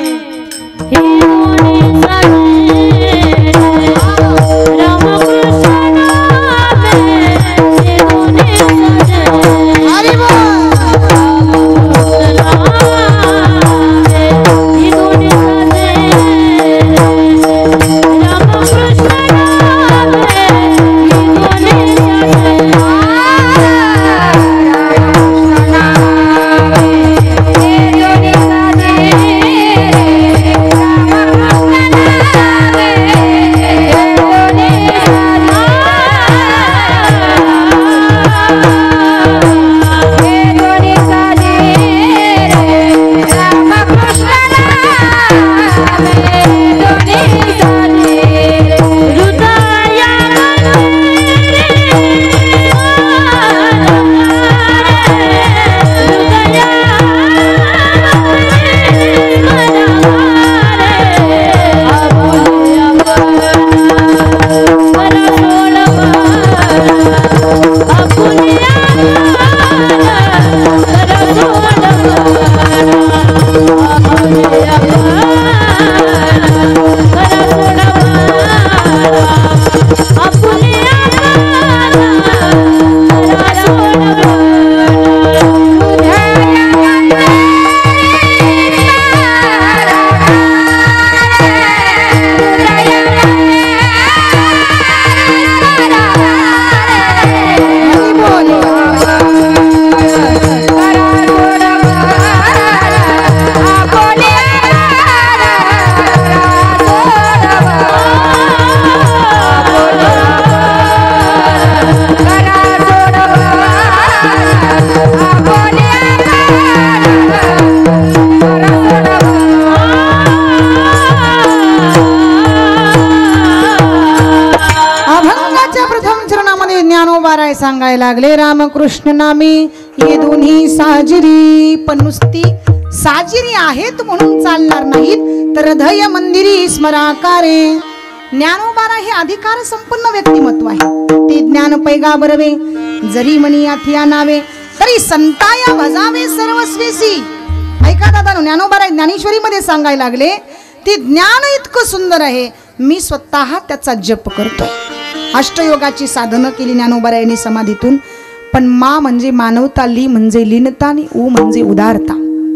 सांगायला लागले. रामकृष्ण नामी हे दोन्ही साजिरी, पण नुसती साजिरी आहेत म्हणून चालणार नाहीत तर हृदय मंदिरी स्मराकारे. ज्ञानोबारा हे अधिकार संपन्न व्यक्तिमत्व आहे. ते ज्ञान पैगा बरवे जरी मनी आथिया नावे तरी संताया भजावे सर्वस्वेसी. ऐका दादा, ज्ञानोबारा ज्ञानेश्वरी मध्ये सांगायला लागले ते ज्ञान इतकं सुंदर आहे, मी स्वतः त्याचा जप करतोय. अष्टयोगाची साधनं केली ज्ञानोबारा यांनी समाधीतून. पण मा म्हणजे मानवता, ली म्हणजे लीनता आणि ऊ म्हणजे उदारता.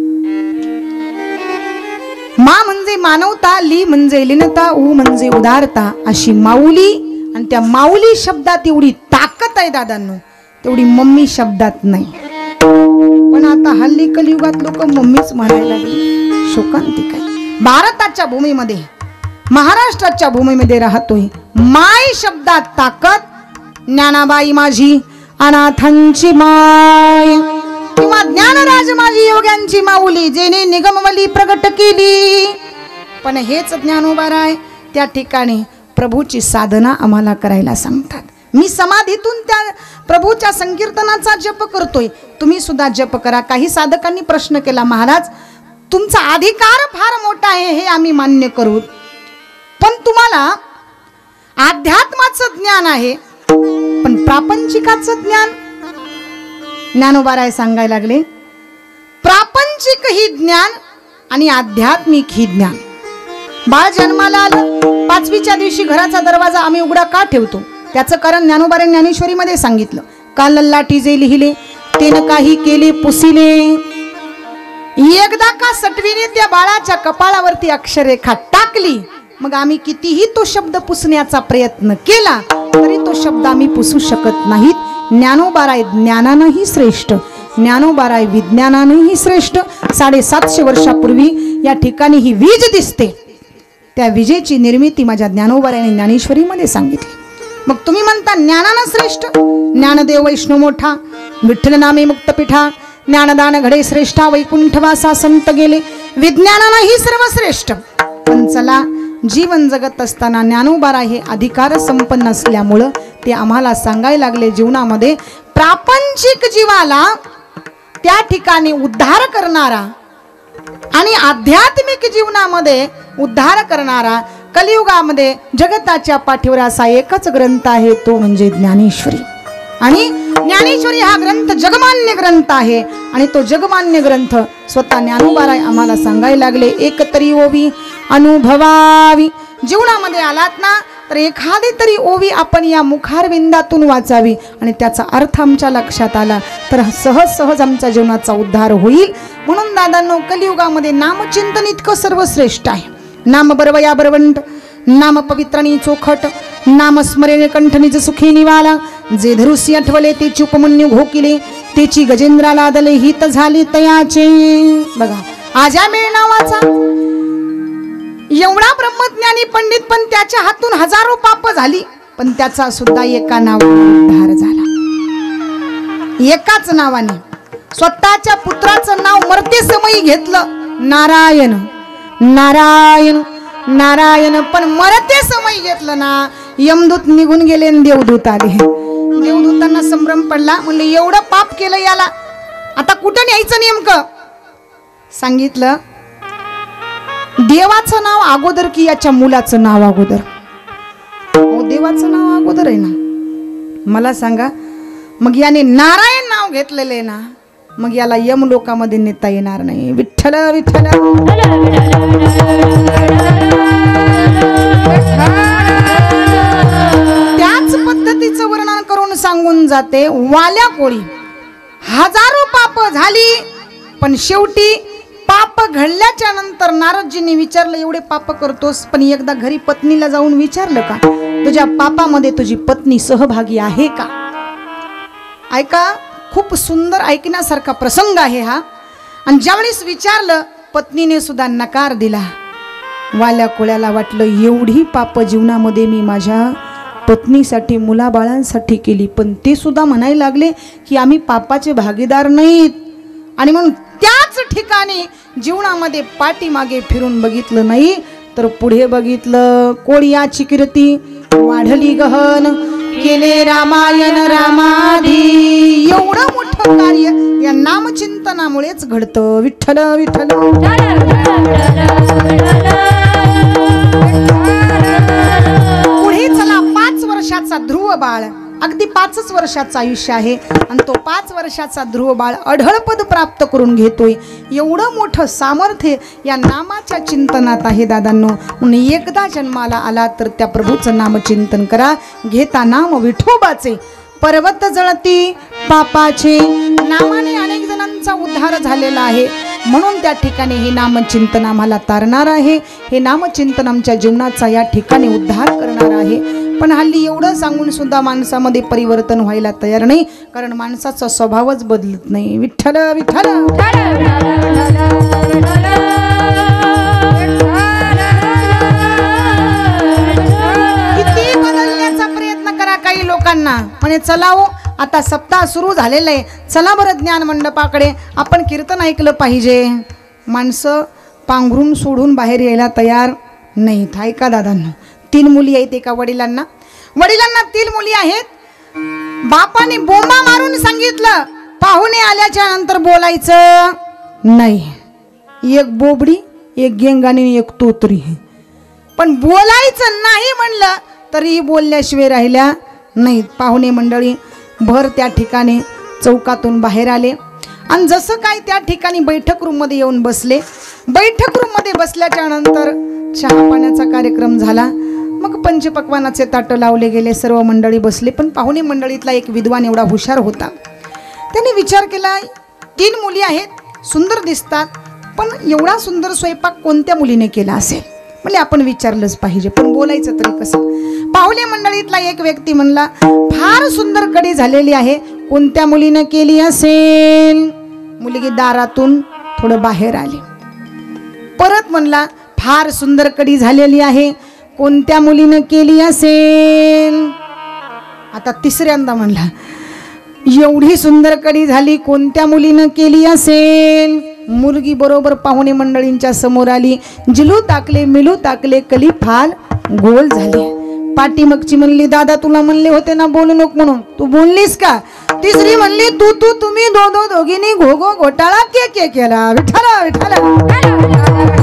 मा म्हणजे मानवता, ली म्हणजे लीनता, ऊ म्हणजे उदारता. अशी माऊली, आणि त्या माऊली शब्दात एवढी ताकद आहे दादांनो, तेवढी मम्मी शब्दात नाही. पण आता हल्ली कलियुगात लोक मम्मीच म्हणायला लागली. शोकांतिक आहे. भारताच्या भूमीमध्ये, महाराष्ट्राच्या भूमीमध्ये राहतोय. माय शब्दात ताकद. ज्ञानाबाई माझी अनाथांची माय, किंवा ज्ञानराज माझी योग्यांची माऊली, जेने निगमवली प्रगट केली. पण हेच ज्ञानोबाराय त्या ठिकाणी प्रभूची साधना आम्हाला करायला सांगतात. मी समाधीतून त्या प्रभूच्या संकीर्तनाचा जप करतोय, तुम्ही सुद्धा जप करा. काही साधकांनी प्रश्न केला, महाराज तुमचा अधिकार फार मोठा आहे हे आम्ही मान्य करू, पण तुम्हाला अध्यात्माचं ज्ञान आहे, पण प्रापंचिकाचं ज्ञान. ज्ञानोबाराय सांगायला लागले प्रापंचिक ही ज्ञान आणि आध्यात्मिक ही ज्ञान. बाळ जन्माला आलं, 5वीच्या दिवशी घराचा दरवाजा आम्ही उघडा का ठेवतो, त्याचं कारण ज्ञानोबाराय ज्ञानेश्वरी मध्ये सांगितलं. का लल्लाटी जे लिहिले तेन काही केले पुसिले, एकदा का सटवीने त्या बाळाच्या कपाळावरती अक्षररेखा टाकली, मग आम्ही कितीही तो शब्द पुसण्याचा प्रयत्न केला तरी तो शब्द आम्ही पुसू शकत नाहीत. ज्ञानोबाराय ज्ञानानंही श्रेष्ठ, ज्ञानोबाराय विज्ञानानेही श्रेष्ठ. 750 वर्षापूर्वी या ठिकाणी ही वीज दिसते, त्या विजेची निर्मिती माझ्या ज्ञानोबारायाने ज्ञानेश्वरीमध्ये सांगितली. मग तुम्ही म्हणता ज्ञानानं श्रेष्ठ, ज्ञानदेव वैष्णव मोठा, विठ्ठल नामे मुक्तपीठा, ज्ञानदान घडे श्रेष्ठा, वैकुंठवासा संत गेले, विज्ञानानं ही सर्वश्रेष्ठ. पण चला, जीवन जगत असताना ज्ञानोबाराय हे अधिकार संपन्न असल्यामुळं ते आम्हाला सांगायला लागले, जीवनामध्ये प्रापंचिक जीवाला त्या ठिकाणी उद्धार करणारा आणि आध्यात्मिक जीवनामध्ये उद्धार करणारा कलियुगामध्ये जगताच्या पाठीवर असा एकच ग्रंथ आहे, तो म्हणजे ज्ञानेश्वरी. आणि ज्ञानेश्वरी हा ग्रंथ जगमान्य ग्रंथ आहे आणि तो जगमान्य ग्रंथ स्वतः ज्ञानोबाराय आम्हाला सांगायला लागले, एकतरी ओवी अनुभवावी. जीवनामध्ये आलात ना तर एखादी तरी ओवी आपण या मुखारविंदातून वाचावी आणि त्याचा अर्थ आमच्या लक्षात आला तर सहज सहज आमच्या जीवनाचा उद्धार होईल. म्हणून दादांनो, कलियुगामध्ये नामचिंतन इतकं सर्वश्रेष्ठ आहे. नाम बरवया बरवंट, नाम पवित्राणी चोखट, नाम स्मरेणे कंठ निज सुखी निवाला. जे धरुसी आठवले तेची उपमन्यू घोकिले, तेची गजेंद्राला आदले हित झाले तयाचे. बघा, आजामेळ नावाचा एवढा ब्रह्मज्ञानी पंडित, पण त्याच्या हातून हजारो पाप झाली, पण त्याचा सुद्धा एका नावाने उद्धार झाला. एकाच नावाने स्वतःच्या पुत्राचं नाव मरते समयी घेतलं, नारायण नारायण नारायण. पण मरते समयी घेतलं ना, यमदूत निघून गेले आणि देवदूत आले. देवदूतांना संभ्रम पडला, म्हणले एवढं पाप केलं याला, आता कुठं न्यायचं नेमकं. सांगितलं, देवाचं नाव अगोदर की याच्या मुलाचं नाव अगोदर. देवाचं नाव अगोदर आहे ना. मला सांगा, मग याने नारायण नाव घेतलेले ना, मग याला यम लोकामध्ये नेता येणार नाही. विठ्ठल विठ्ठल. त्याच पद्धतीचं वर्णन करून सांगून जाते, वाल्या कोळी हजारो पाप झाली, पण शेवटी पाप घडल्याच्या नंतर नारदजींनी विचारलं, एवढे पाप करतोस, पण एकदा घरी पत्नीला जाऊन विचारलं का, तुझ्या पापामध्ये तुझी पत्नी सहभागी आहे का. ऐका, खूप सुंदर ऐकण्यासारखा प्रसंग आहे हा. आणि ज्यावेळेस विचारलं, पत्नीने सुद्धा नकार दिला. वाल्या कोळ्याला वाटलं, एवढी पाप जीवनामध्ये मी माझ्या पत्नीसाठी, मुलाबाळांसाठी केली, पण ते सुद्धा म्हणायला लागले की आम्ही पापाचे भागीदार नाहीत. आणि म्हणून त्याच ठिकाणी जीवनामध्ये पाठीमागे फिरून बघितलं नाही, तर पुढे बघितलं. कोळियाची कीर्ती वाढली गहन, केले रामायण रामाधी. एवढं मोठं कार्य या नामचिंतनामुळेच घडतं. विठ्ठल विठ्ठल. पुढे चला, 5 वर्षाचा ध्रुव बाळ, अगदी 5च वर्षाचं आयुष्य आहे आणि तो 5 वर्षाचा ध्रुव बाळ अढळपद प्राप्त करून घेतोय. एवढं मोठं सामर्थ्य या नामाच्या चिंतनात आहे दादांनो. म्हणून एकदा जन्माला आला तर त्या प्रभूचं नामचिंतन करा. घेता नाम विठोबाचे, पर्वत जळती पापाचे. नामाने अनेक जणांचा उद्धार झालेला आहे, म्हणून त्या ठिकाणी हे नामचिंतन आम्हाला तारणार आहे. हे नामचिंतन आमच्या जीवनाचा या ठिकाणी उद्धार करणार आहे. पण हल्ली एवढं सांगून सुद्धा माणसामध्ये परिवर्तन व्हायला तयार नाही, कारण माणसाचा स्वभावच बदलत नाही. विठ्ठल विठ्ठल. किती बदलण्याचा प्रयत्न करा काही लोकांना, म्हणजे चलाओ आता सप्ताह सुरू झालेला आहे, चला बरं ज्ञान मंडपाकडे, आपण कीर्तन ऐकलं पाहिजे. माणसं पांघरून सोडून बाहेर यायला तयार नाहीत. ऐका दादांनो, 3 मुली आहेत एका वडिलांना. वडिलांना 3 मुली आहेत. बापाने बोंबा मारून सांगितलं, पाहुणे आल्याच्या नंतर बोलायचं नाही. एक बोबडी, एक गेंगाणी, एक तोतरी. पण बोलायचं नाही म्हणलं तरी बोलल्याशिवाय राहिल्या नाहीत. पाहुणे मंडळी भर त्या ठिकाणी चौकातून बाहेर आले आणि जसं काय त्या ठिकाणी बैठक रूममध्ये येऊन बसले. बैठक रूममध्ये बसल्याच्या नंतर चहा पाण्याचा कार्यक्रम झाला. मग पंचपक्वानाचे ताटं लावले गेले, सर्व मंडळी बसले. पण पाहुणे मंडळीतला एक विद्वान एवढा हुशार होता, त्याने विचार केला, 3 मुली आहेत, सुंदर दिसतात, पण एवढा सुंदर स्वयंपाक कोणत्या मुलीने केला असेल. म्हणजे आपण विचारलंच पाहिजे, पण बोलायचं तरी कसं. पाहुणे मंडळीतला एक व्यक्ती म्हणला, फार सुंदर कढी झालेली आहे, कोणत्या मुलीनं केली असेल? मुलगी दारातून थोडं बाहेर आली. परत म्हणला फार सुंदर कडी झालेली आहे, कोणत्या मुलीनं केली असेल? आता तिसऱ्यांदा म्हणला एवढी सुंदर कडी झाली, कोणत्या मुलीनं केली असेल? मुलगी बरोबर पाहुणे मंडळींच्या समोर आली. जिलू ताकले मिलू ताकले कली फाल गोल झाली. पाठीमागची म्हणली दादा तुला म्हणले होते ना बोलू नको म्हणून, तू बोललीस का? तिसरी म्हणली तू तू तुम्ही दोघींनी घोघो घोटाळा के केला. विठाला विठाला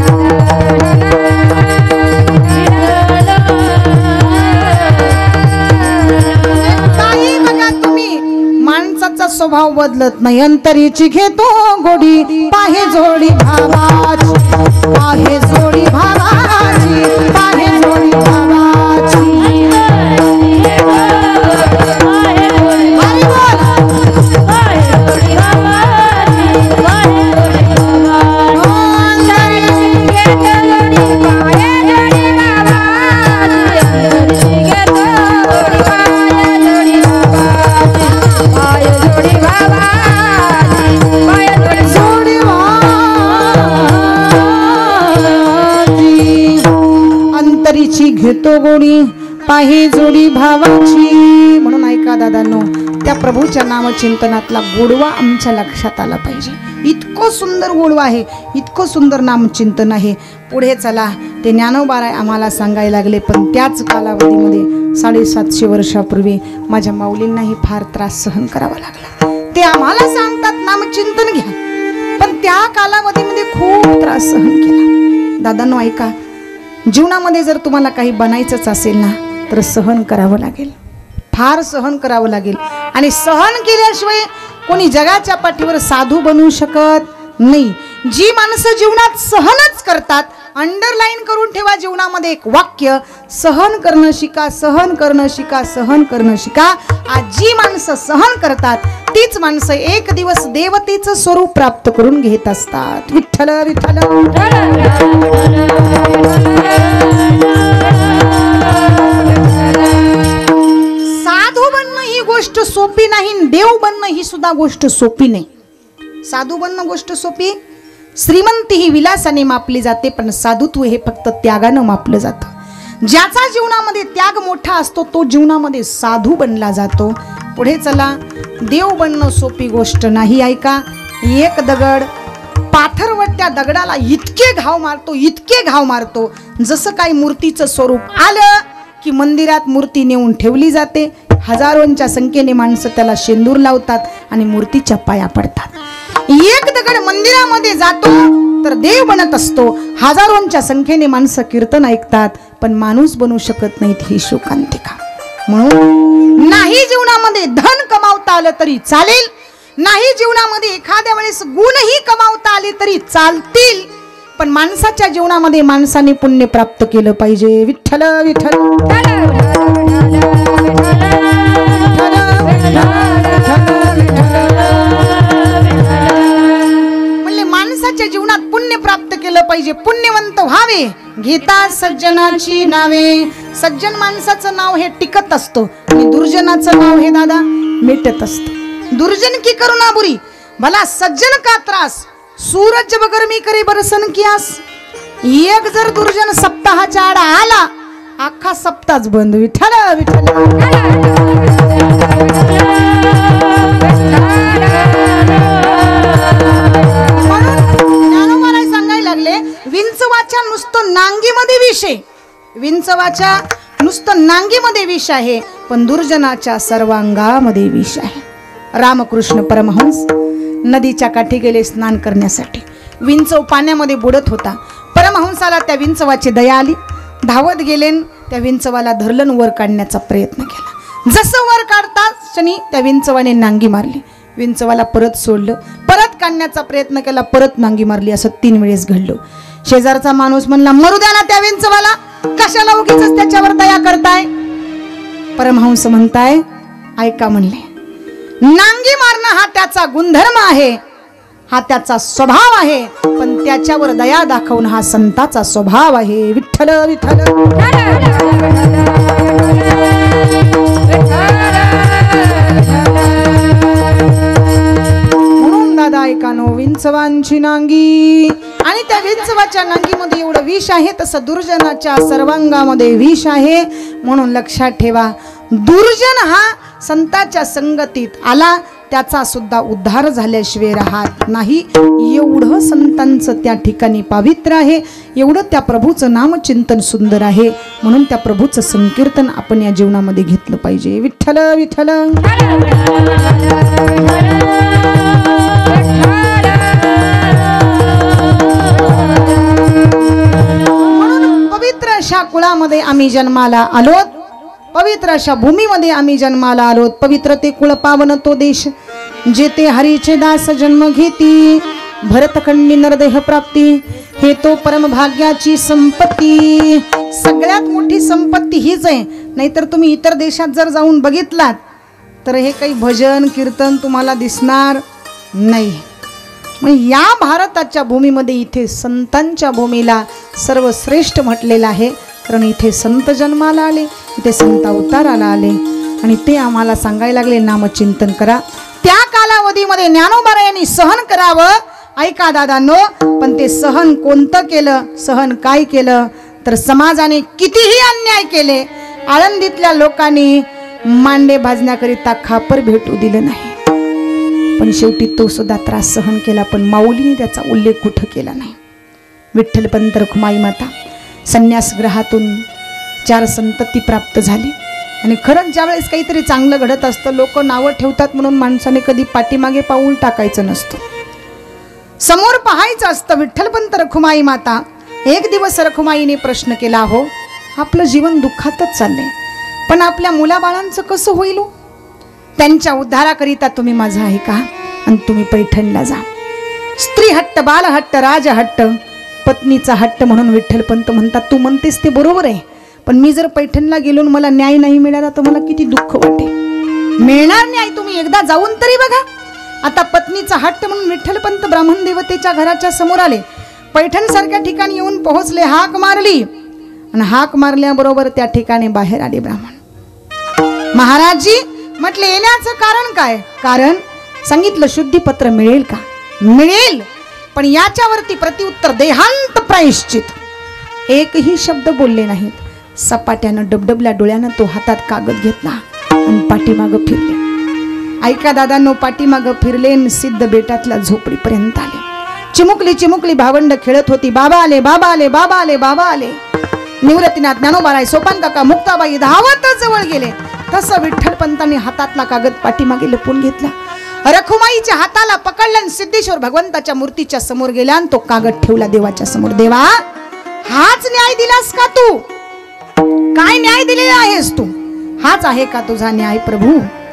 काही बघा तुम्ही, माणसाचा स्वभाव बदलत नाही. अंतरीची घेतो गोडी पाहे जोडी भावाची, पाहे जोडी भावाची, पाहे जोडी भावाची. घेतो गोडी पाही जोडी भावाची. म्हणून ऐका दादांनो, त्या प्रभूच्या नामचिंतनातला गोडवा आमच्या लक्षात आला पाहिजे. इतकं सुंदर गोडवा आहे, इतकं सुंदर नामचिंतन आहे. पुढे चला, ते ज्ञानोबाराय आम्हाला सांगायला लागले. पण त्याच कालावधीमध्ये 750 वर्षापूर्वी माझ्या माऊलींनाही फार त्रास सहन करावा लागला. ते आम्हाला सांगतात नामचिंतन घ्या, पण त्या कालावधीमध्ये खूप त्रास सहन केला. दादांनो ऐका, जीवनामध्ये जर तुम्हाला काही बनायचंच असेल ना तर सहन करावं लागेल, फार सहन करावं लागेल. आणि सहन केल्याशिवाय कोणी जगाच्या पाठीवर साधू बनवू शकत नाही. जी माणसं जीवनात सहनच करतात, अंडरलाईन करून ठेवा जीवनामध्ये एक वाक्य, सहन करणं शिका, सहन करणं शिका, सहन करणं शिका. आज जी माणसं सहन करतात तीच माणसं एक दिवस देवतेचं स्वरूप प्राप्त करून घेत असतात. विठ्ठल विठ्ठल. साधू बनणं ही गोष्ट सोपी नाही, देव बनणं ही सुद्धा गोष्ट सोपी नाही. साधू बनणं गोष्ट सोपी, श्रीमंती ही विलासाने मापली जाते, पण साधुत्व हे फक्त त्यागानं मापलं जातं. ज्याचा जीवनामध्ये त्याग मोठा असतो तो जीवनामध्ये साधू बनला जातो. पुढे चला, देव बनणं सोपी गोष्ट नाही. ऐका, एक दगड पाथरवट त्या दगडाला इतके घाव मारतो, इतके घाव मारतो, जसं काही मूर्तीचं स्वरूप आलं की मंदिरात मूर्ती नेऊन ठेवली जाते. हजारोंच्या संख्येने माणसं त्याला शेंदूर लावतात आणि मूर्तीच्या पाया पडतात. एक दगड मंदिरामध्ये जातो तर देव बनत असतो. हजारोंच्या संख्येने माणसं कीर्तन ऐकतात, पण माणूस बनू शकत नाहीत. ही शोकांतिका. म्हणून नाही जीवनामध्ये धन कमावता आलं तरी चालेल, नाही जीवनामध्ये एखाद्या वेळेस गुणही कमावता आले तरी चालतील, पण माणसाच्या जीवनामध्ये माणसाने पुण्य प्राप्त केलं पाहिजे. विठ्ठल विठ्ठल. म्हणले माणसाच्या जीवनात पुण्य प्राप्त केलं पाहिजे, पुण्यवंत व्हावे. घेता सज्जनाची नावे. सज्जन माणसाचं नाव हे टिकत असतं आणि दुर्जनाचं नाव हे दादा मिटत असतं. दुर्जन की करुणा बुरी, भला सज्जन का त्रास, सूरज जब गर्मी करे बरसन कियास. एक जर दुर्जन सप्ताहाच्या आडा आला, अख्खा सप्ताहच बंद. विठ्ठल विठ्ठल. ज्ञानोबाराय सांगायला लागले, विंचवाच्या नुसतं नांगीमध्ये विष आहे, विंचवाच्या नुसतं नांगीमध्ये विष आहे, पण दुर्जनाच्या सर्वांगामध्ये विष आहे. रामकृष्ण परमहंस नदीच्या काठी गेले स्नान करण्यासाठी. विंचव पाण्यामध्ये बुडत होता. परमहंसाला त्या विंचवाची दया आली. धावत गेले, त्या विंचवाला धरलं, वर काढण्याचा प्रयत्न केला. जसं वर काढताच क्षणी त्या विंचवाने नांगी मारली. विंचवाला परत सोडलं, परत काढण्याचा प्रयत्न केला, परत नांगी मारली. असं 3 वेळेस घडलं. शेजारचा माणूस म्हणला, मरू द्या ना त्या विंचवाला, कशाला उगीच त्याच्यावर दया करताय. परमहंस म्हणताय, ऐका म्हणले, नांगी मारणं हा त्याचा गुणधर्म आहे, हा त्याचा स्वभाव आहे, पण त्याच्यावर दया दाखवणं हा संताचा स्वभाव आहे. विठ्ठल विठ्ठल. विंचवांची नांगी, आणि त्या विंचवाच्या नांगीमध्ये एवढं विष आहे तसं दुर्जनाच्या सर्वांगामध्ये विष आहे. म्हणून लक्षात ठेवा, दुर्जन हा संताच्या संगतीत आला त्याचा सुद्धा उद्धार झाल्याशिवाय राहत नाही. एवढं संतांचं त्या ठिकाणी पावित्र्य आहे, एवढं त्या प्रभूचं नामचिंतन सुंदर आहे. म्हणून त्या प्रभूचं संकीर्तन आपण या जीवनामध्ये घेतलं पाहिजे. विठ्ठल विठ्ठल. म्हणून पवित्र अशा कुळामध्ये आम्ही जन्माला आलोत, पवित्र अशा भूमीमध्ये आम्ही जन्माला आलोत. पवित्र ते कुळ पावन तो देश, जेते हरीचे दास जन्म घेती. भरतखंडी नरदेह प्राप्ती, हे तो परमभाग्याची संपत्ती. सगळ्यात मोठी संपत्ती हीच आहे. नाहीतर तुम्ही इतर देशात जर जाऊन बघितलात तर हे काही भजन कीर्तन तुम्हाला दिसणार नाही. मग या भारताच्या भूमीमध्ये इथे संतांच्या भूमीला सर्वश्रेष्ठ म्हटलेलं आहे. कारण इथे संत जन्माला आले, इथे संत अवताराला आले, आणि ते आम्हाला सांगायला लागले नामचिंतन करा. त्या कालावधीमध्ये ज्ञानोबारायांनी सहन करावं. ऐका दादांनो, पण ते सहन कोणतं केलं, सहन काय केलं तर समाजाने कितीही अन्याय केले, आळंदीतल्या लोकांनी मांडे भाजण्याकरिता खापर भेटू दिलं नाही. पण शेवटी तो सुद्धा त्रास सहन केला, पण माऊलीने त्याचा उल्लेख कुठं केला नाही. विठ्ठलपंत रखुमाई माता संन्यासगृहातून 4 संतती प्राप्त झाली. आणि खरंच ज्यावेळेस काहीतरी चांगलं घडत असतं, लोक नावं ठेवतात म्हणून माणसाने कधी पाठीमागे पाऊल टाकायचं नसतं, समोर पाहायचं असतं. विठ्ठलपंत रखुमाई माता, एक दिवस रखुमाईने प्रश्न केला, हो आपलं जीवन दुःखातच चाललंय, पण आपल्या मुलाबाळांचं कसं होईल? त्यांच्या उद्धाराकरिता तुम्ही माझा ऐका आणि तुम्ही पैठणला जा. स्त्री हट्ट, बालहट्ट, राजहट्ट, पत्नीचा हट्ट म्हणून विठ्ठलपंत म्हणतात, तू म्हणतेस ते बरोबर आहे, पण मी जर पैठणला गेलो मला न्याय नाही मिळाला तर मला किती दुःख वाटेल. मिळणार न्याय, तुम्ही एकदा जाऊन तरी बघा. आता पत्नीचा हट्ट म्हणून विठ्ठलपंत ब्राह्मण देवतेच्या घराच्या समोर आले. पैठण सारख्या ठिकाणी येऊन पोहोचले, हाक मारली, आणि हाक मारल्याबरोबर त्या ठिकाणी बाहेर आले ब्राह्मण. महाराजजी म्हटले, येण्याचं कारण काय? कारण सांगितलं, शुद्धीपत्र मिळेल का? मिळेल, पण याच्यावरती प्रतिउत्तर देहांत प्रायश्चित. एकही शब्द बोलले नाहीत. सपाट्यानं डबडबल्या डोळ्यानं तो हातात कागद घेतला आणि पाठीमागं फिरले. ऐका दादांनो, पाठीमागं फिरले, सिद्ध बेटातल्या झोपडीपर्यंत आले. चिमुकली चिमुकली भावंड खेळत होती. बाबा आले, बाबा आले, बाबा आले, बाबा आले. निवृत्तीनाथ, ज्ञानोबाराय, सोपान काका, मुक्ताबाई धावत जवळ गेले. तसं विठ्ठलपंतांनी हातातला कागद पाठीमागे लपून घेतला. रखुमाईच्या हाताला पकडलं, सिद्धेश्वर भगवंताच्या मूर्तीच्या समोर गेला आणि तो कागद ठेवला देवाच्या समोर. देवा, हाच न्याय दिलास का तू? काय न्याय दिलेला आहेस तू? हाच आहे का तुझा न्याय प्रभू?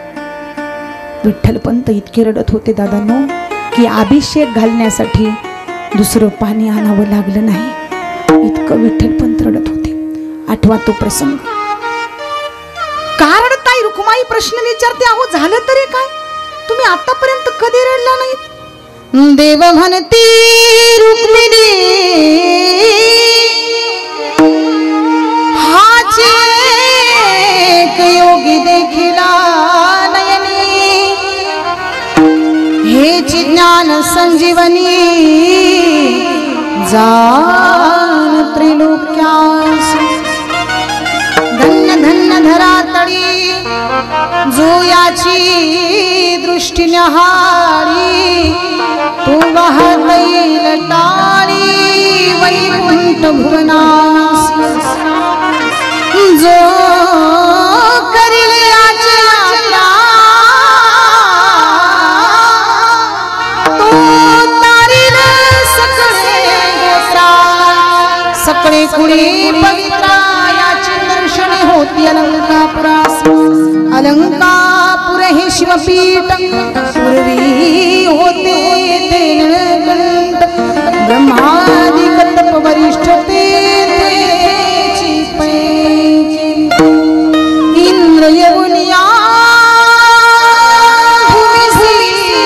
विठ्ठलपंत इतके रडत होते दादांनो, की अभिषेक घालण्यासाठी दुसरं पाणी आणावं लागलं नाही, इतकं विठ्ठलपंत रडत होते. आठवा तो प्रसंग. का रडताय? रुक्माई प्रश्न विचारते, अहो झालं तरी काय? तुम्ही आतापर्यंत कधी रडला नाही? देव म्हणती रुक्मिणी, हाचे योगी देखिला नयनी, हेची ज्ञान संजीवनी, जान त्रिलोक्यास. धन्य धन्य धरातळी जो याची दृष्टी न्याहाळी, तो वाहतैल टाळी वैकुंठ भुवनास. जो करील याची यात्रा, तो तारील सकळे गोत्रा. सकळे कुणी पवित्रा, याची दर्शने होती अलंकापुरास. अलंकापुर हे शिवपीठ, पूर्वी होते ते नळकंठ. ब्रह्मादिक तप वरिष्ठ ते इंद्र यमुनिया भूमिसी,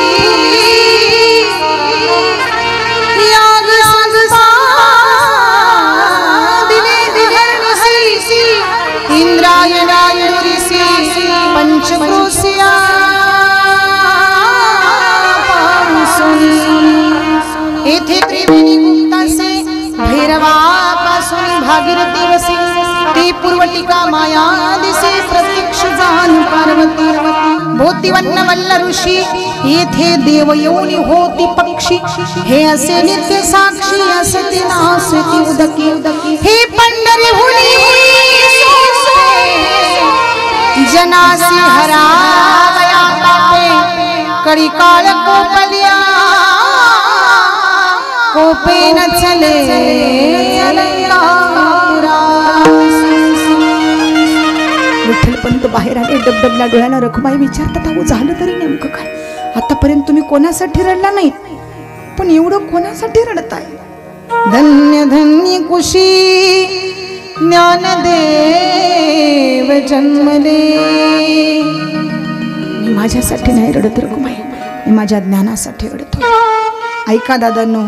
याग संस्था दिले दिहर्निसी. इंद्रायणाय ऋषी पंचक्रोशिया पावसुनी. भैरवापासून भागीरथी वसे ती पूर्वटिका माया दिसे प्रत्यक्ष जाण पार्वती भोतिवन्न वल्ल ऋषी येथे देव येऊन होती पक्षी हे असे नित्य साक्षी असते नासती उदकी हे पंढरीहुनी जनासी हरावया पापे कडी काळ कोपल्या कोपे न चले विठ्ठलपंत बाहेर आले डबडबल्या डोळ्यानं रखुमाई विचारतात अहो झालं तरी नेमकं काय आतापर्यंत तुम्ही कोणासाठी रडला नाही पण एवढं कोणासाठी रडताय धन्य धन्य कुशी ज्ञानदेव जन्मले मी माझ्यासाठी नाही रडत रखुमाई मी माझ्या ज्ञानासाठी रडतो ऐका दादांनो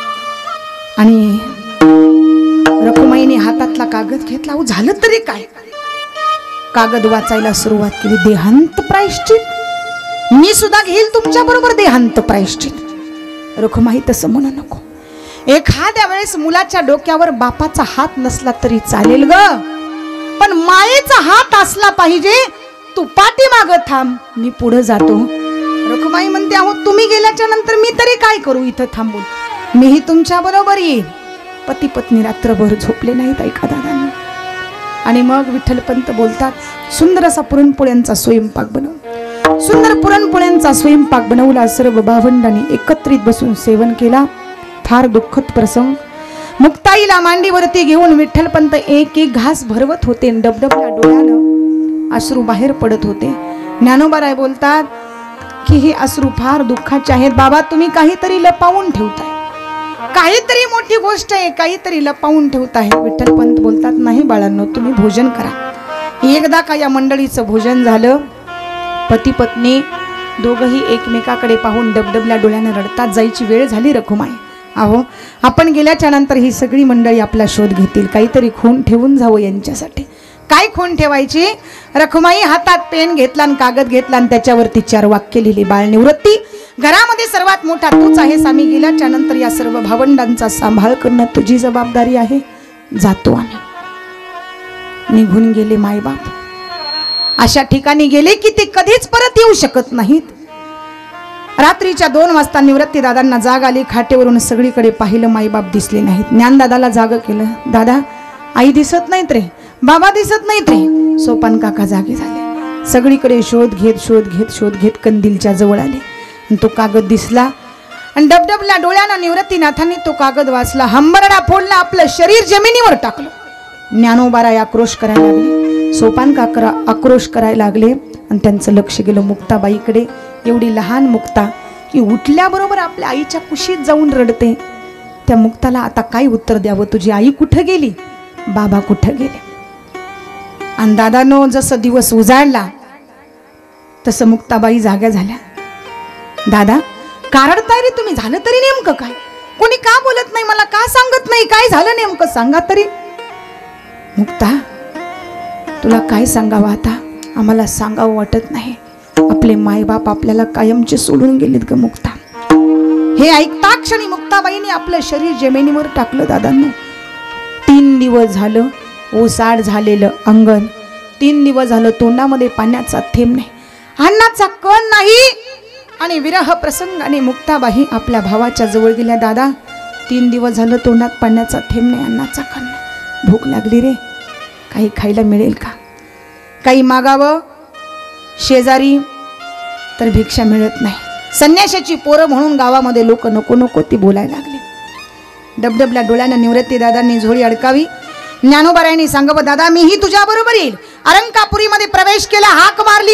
आणि रखुमाईने हातातला कागद घेतला अहो झालं तरी काय कागद वाचायला सुरुवात केली देहांत प्रायश्चित मी सुद्धा घेईल तुमच्या बरोबर देहांत प्रायश्चित रखुमाई तसं म्हणू नको एखाद्या वेळेस मुलाच्या डोक्यावर बापाचा हात नसला तरी चालेल ग पण मायेचा हात असला पाहिजे तू पाठीमाग थांब मी पुढे जातो रखुमाई म्हणते अहो तुम्ही गेल्याच्या नंतर मी तरी काय करू इथं थांबून मीही तुमच्या बरोबर येईल पती पत्नी रात्रभर झोपले नाहीत ऐका दादांना आणि मग विठ्ठलपंत बोलतात सुंदर असा पुरणपोळ्यांचा स्वयंपाक बनव सुंदर पुरणपोळ्यांचा स्वयंपाक बनवला सर्व भावंडांनी एकत्रित बसून सेवन केला फार दुःखद प्रसंग मुक्ताईला मांडीवरती घेऊन विठ्ठलपंत एक एक घास भरवत होते डबडबल्या डोळ्यानं अश्रू बाहेर पडत होते ज्ञानोबाराय बोलतात की हे अश्रू फार दुःखाचे आहेत बाबा तुम्ही काहीतरी लपावून ठेवताय काहीतरी मोठी गोष्ट आहे काहीतरी लपावून ठेवताय विठ्ठलपंत बोलतात नाही बाळांनो तुम्ही भोजन करा एकदा का या मंडळीचं भोजन झालं पती पत्नी दोघंही एकमेकाकडे पाहून डबडबल्या डोळ्यानं रडतात जायची वेळ झाली रखुमाई अहो आपण गेल्याच्या नंतर ही सगळी मंडळी आपला शोध घेतील काहीतरी खून ठेवून जावं यांच्यासाठी काय खून ठेवायची रखुमाई हातात पेन घेतला आणि कागद घेतला आणि त्याच्यावरती 4 वाक्य लिहिली बाळ निवृत्ती घरामध्ये सर्वात मोठा तूच आहेस आम्ही गेल्याच्या नंतर या सर्व भावंडांचा सांभाळ करणं तुझी जबाबदारी आहे जातो आम्ही निघून गेले मायबाप अशा ठिकाणी गेले की ते कधीच परत येऊ शकत नाहीत रात्रीच्या 2 वाजता निवृत्ती दादांना जाग आली खाटेवरून सगळीकडे पाहिलं माईबाप दिसले नाहीत ज्ञानदादाला जाग केलं दादा आई दिसत नाहीत रे बाबा दिसत नाहीत रे सोपान काका जागे झाले सगळीकडे शोध घेत कंदीलच्या जवळ आले आणि तो कागद दिसला आणि डबडबल्या डोळ्यानं निवृत्तीनाथांनी तो कागद वाचला हंबरडा फोडला आपलं शरीर जमिनीवर टाकलं ज्ञानोबाराय आक्रोश करायला लागले सोपान काका आक्रोश करायला लागले आणि त्यांचं लक्ष गेलं मुक्ताबाईकडे एवढी लहान मुक्ता की उठल्याबरोबर आपल्या आईच्या कुशीत जाऊन रडते त्या मुक्ताला आता काय उत्तर द्यावं तुझी आई कुठं गेली बाबा कुठं गेले आणि दादानो जसं दिवस उजाडला तसं मुक्ताबाई जाग्या झाल्या दादा कारडताय रे तुम्ही झालं तरी नेमकं काय कोणी का बोलत नाही मला का सांगत नाही काय झालं नेमकं सांगा तरी मुक्ता तुला काय सांगावं आता आम्हाला सांगावं वाटत नाही आपले मायबाप आपल्याला कायमचे सोडून गेलेत ग मुक्ता हे ऐकता क्षणी मुक्ताबाईने आपलं शरीर जमिनीवर टाकलं दादांनो 3 दिवस झालं ओसाड झालेलं अंगण 3 दिवस झालं तोंडामध्ये पाण्याचा थेंब नाही अन्नाचा कण नाही आणि विरह प्रसंगाने मुक्ताबाई आपल्या भावाच्या जवळ गेल्या दादा 3 दिवस झालं तोंडात पाण्याचा थेंब नाही अन्नाचा कण नाही भूक लागली रे काही खायला मिळेल का काही मागावं शेजारी तर भिक्षा मिळत नाही संन्याशाची पोरं म्हणून गावामध्ये लोक नको नको ती बोलायला लागली डबडबल्या डोळ्यानं निवृत्ती दादांनी झोळी अडकावी ज्ञानोबारायांनी सांगावं दादा मीही तुझ्या बरोबर येईल अलंकापुरीमध्ये प्रवेश केला हाक मारली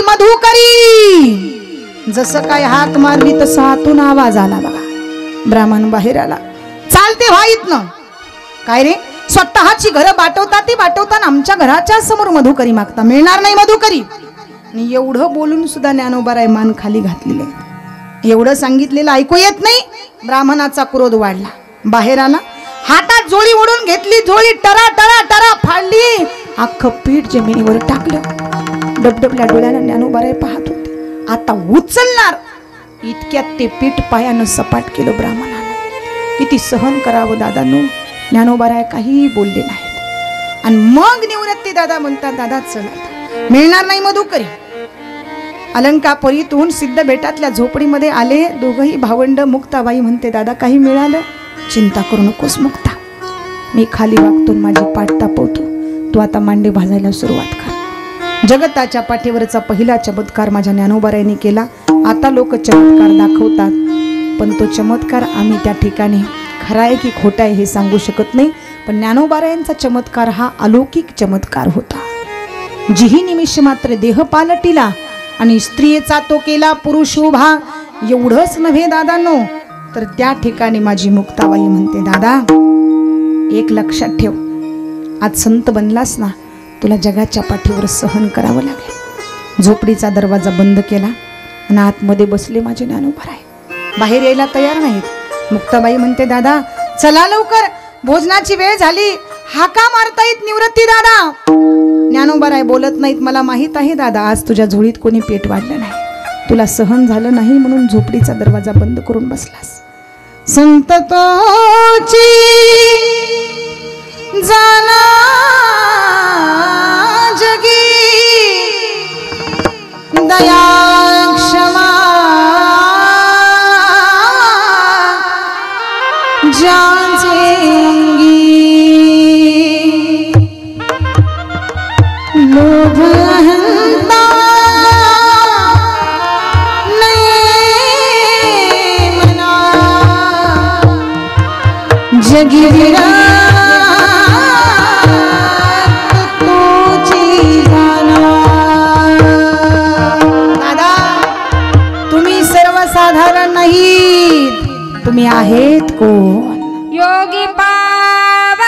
मधुकरी जसं काय हाक मारली तसं आतून आवाज आला बघा ब्राह्मण बाहेर आला चालते व्हाईत ना काय रे स्वतःची घरं ती बाटवताना आमच्या घराच्या समोर मधुकरी मागता मिळणार नाही मधुकरी आणि एवढं बोलून सुद्धा ज्ञानोबाराय मान खाली घातलेले एवढं सांगितलेलं ऐकू येत नाही ब्राह्मणाचा क्रोध वाढला बाहेर आला हातात झोळी ओढून घेतली झोळी टरा टरा टरा फाडली अख्खं पीठ जमिनीवर टाकलं डबडबल्या डोळ्यानं ज्ञानोबाराय पाहत होते आता उचलणार इतक्यात ते पीठ पायानं सपाट केलं ब्राह्मणानं किती सहन करावं दादांनो ज्ञानोबाराय काही बोलले नाहीत. आणि मग निवृत्ती दादा म्हणतात, दादा चला मिळणार नाही मधुकरी. अलंकापुरीतून सिद्ध बेटातल्या झोपडीमध्ये आले दोघही भावंड. मुक्ताबाई म्हणते, दादा काही मिळालं? चिंता करू नकोस मुक्ता, मी खाली वागतो, माझी पाठ तापवतो, तू आता मांडे भाजायला सुरुवात कर. जगताच्या पाठीवरचा पहिला चमत्कार माझ्या ज्ञानोबारायांनी केला. आता लोक चमत्कार दाखवतात, पण तो चमत्कार आम्ही त्या ठिकाणी खरा आहे की खोटा आहे हे सांगू शकत नाही. पण ज्ञानोबारायांचा चमत्कार हा अलौकिक चमत्कार होता. जीही निमिष मात्र देह पालटिला आणि स्त्रियेचा तो केला पुरुष उभा. एवढंच नव्हे दादांनो, तर त्या ठिकाणी माझी मुक्ताबाई म्हणते, दादा एक लक्षात ठेव, आज संत बनलास ना, तुला जगाच्या पाठीवर सहन करावं लागेल. झोपडीचा दरवाजा बंद केला आणि आतमध्ये बसले माझे ज्ञानोबाराय. बाहेर यायला तयार नाहीत. मुक्ताबाई म्हणते, दादा चला लवकर, भोजनाची वेळ झाली, हाका मारतायत निवृत्ती दादा. ज्ञानोबाराय बोलत नाहीत. मला माहित आहे दादा, आज तुझ्या झोळीत कोणी पेट वाढलं नाही, तुला सहन झालं नाही म्हणून झोपडीचा दरवाजा बंद करून बसलास. संत तोची जाना जगी दया क्षमा जाचेंगी. लोभ अहंता नहीं मना, जगी विराट तुझी जाना. दादा तुम्ही सर्वसाधारण नाही, तुम्ही आहेत कोण? योगी पावन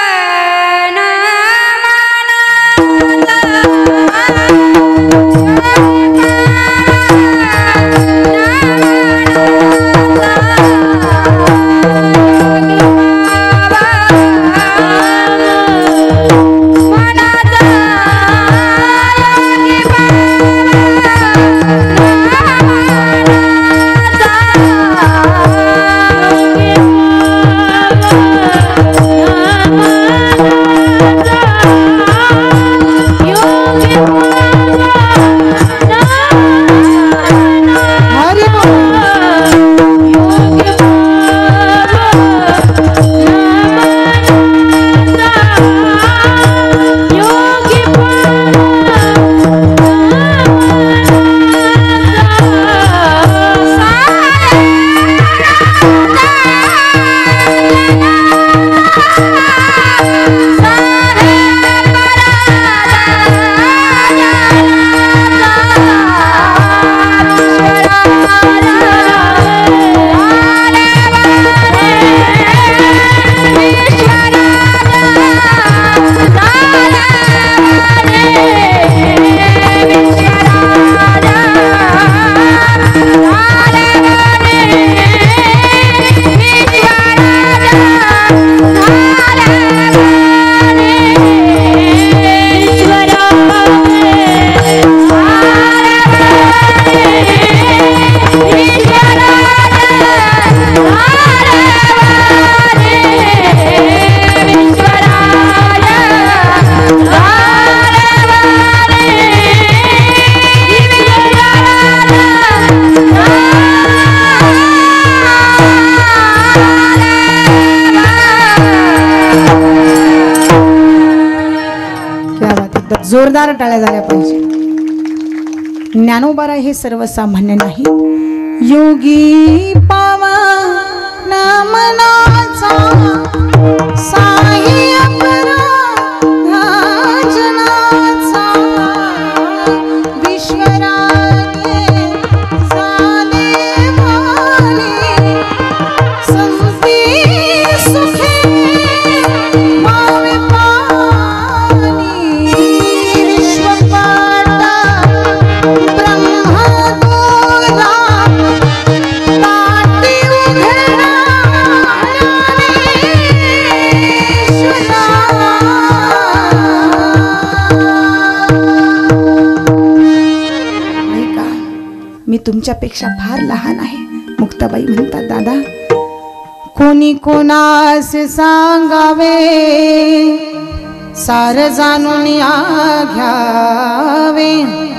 जोरदार टाळ्या झाल्या पाहिजे. ज्ञानोबाराय हे सर्वसामान्य नाही. योगी पावन मनाचा साई अपराजनाचा विश्वराजे झाले भाले संती सुखे तुमच्यापेक्षा फार लहान आहे. मुक्ताबाई म्हणतात, दादा कोणी कोणास सांगावे सार जाणून घ्यावे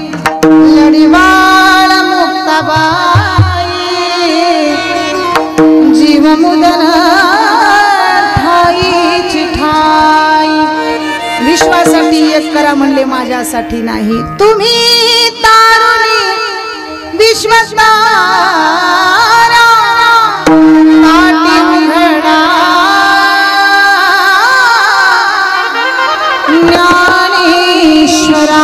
लढीवाळ मुक्ताबाई जीव मुदन ठाईची ठाई विश्वासाठी एक करा म्हणले माझ्यासाठी नाही तुम्ही तारुणी विश्वासदारा ताटी उघडा ज्ञानेश्वरा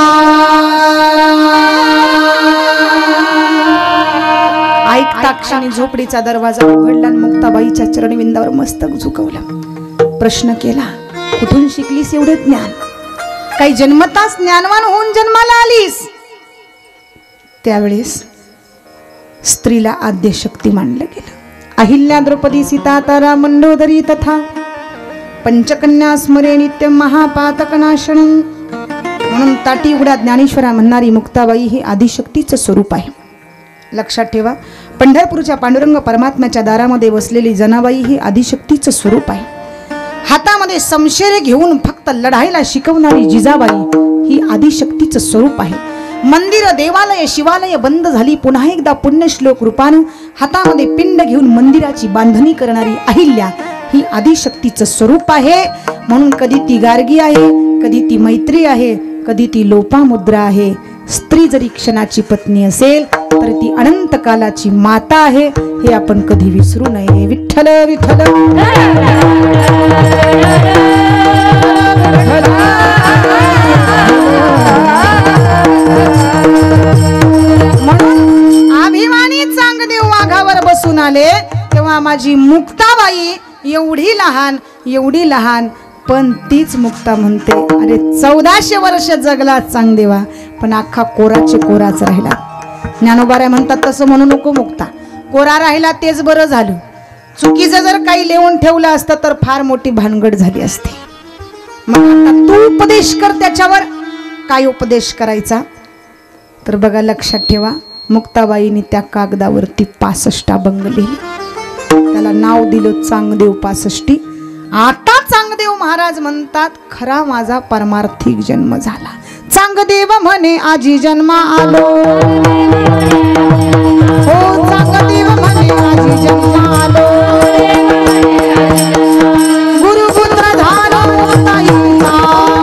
ऐकता क्षणी झोपडीचा दरवाजा उघडला आणि मुक्ताबाईच्या चरणविंदावर मस्तक झुकवला प्रश्न केला कुठून शिकलीस एवढे ज्ञान काही जन्मताच ज्ञानवान होऊन जन्माला आलीस त्यावेळेस स्त्रीला आद्य शक्ती मानलं गेलं अहिल्या द्रौपदी सीता तारा मंडोदरी तथा पंचकन्या स्मरे नित्य महापातकनाशन म्हणून ताटी उघड्या ज्ञानेश्वरा म्हणणारी मुक्ताबाई हे आदिशक्तीचं स्वरूप आहे लक्षात ठेवा पंढरपूरच्या पांडुरंग परमात्म्याच्या दारामध्ये बसलेली जनाबाई हे आदिशक्तीचं स्वरूप आहे हातामध्ये समशेरे घेऊन फक्त लढाईला शिकवणारी जिजाबाई ही आदिशक्तीचं स्वरूप आहे मंदिर देवालय शिवालय बंद झाली पुन्हा एकदा पुण्यश्लोक रूपानं हातामध्ये पिंड घेऊन मंदिराची बांधणी करणारी अहिल्या ही आदिशक्तीचं स्वरूप आहे म्हणून कधी ती गार्गी आहे कधी ती मैत्री आहे कधी ती लोपामुद्रा आहे स्त्री जरी क्षणाची पत्नी असेल तर ती अनंत कालाची माता आहे हे आपण कधी विसरू नये विठ्ठल विठ्ठल म्हणून अभिमानी चांगदेव वाघावर बसून आले तेव्हा माझी मुक्ताबाई एवढी लहान पण तीच मुक्ता म्हणते अरे 1400 वर्ष जगला चांगदेवा पण अख्खा कोराचे कोराच राहिला ज्ञानोबाराय म्हणतात तसं म्हणू नको मुक्ता कोरा राहिला तेच बरं झालं चुकीचं जर काही लिहून ठेवलं असतं तर फार मोठी भानगड झाली असती मग आता तू उपदेश कर त्याच्यावर काय उपदेश करायचा तर बघा लक्षात ठेवा मुक्ताबाईने त्या कागदावरती 65 अभंग लिहिले त्याला नाव दिलं चांगदेव 65 आता चांगदेव महाराज म्हणतात खरा माझा परमार्थिक जन्म झाला चांगदेव म्हणे आजी जन्मा आलो हो चांगदेव म्हणे आजी जन्मा आलो गुरुपुत्र झालो मुक्ताईचा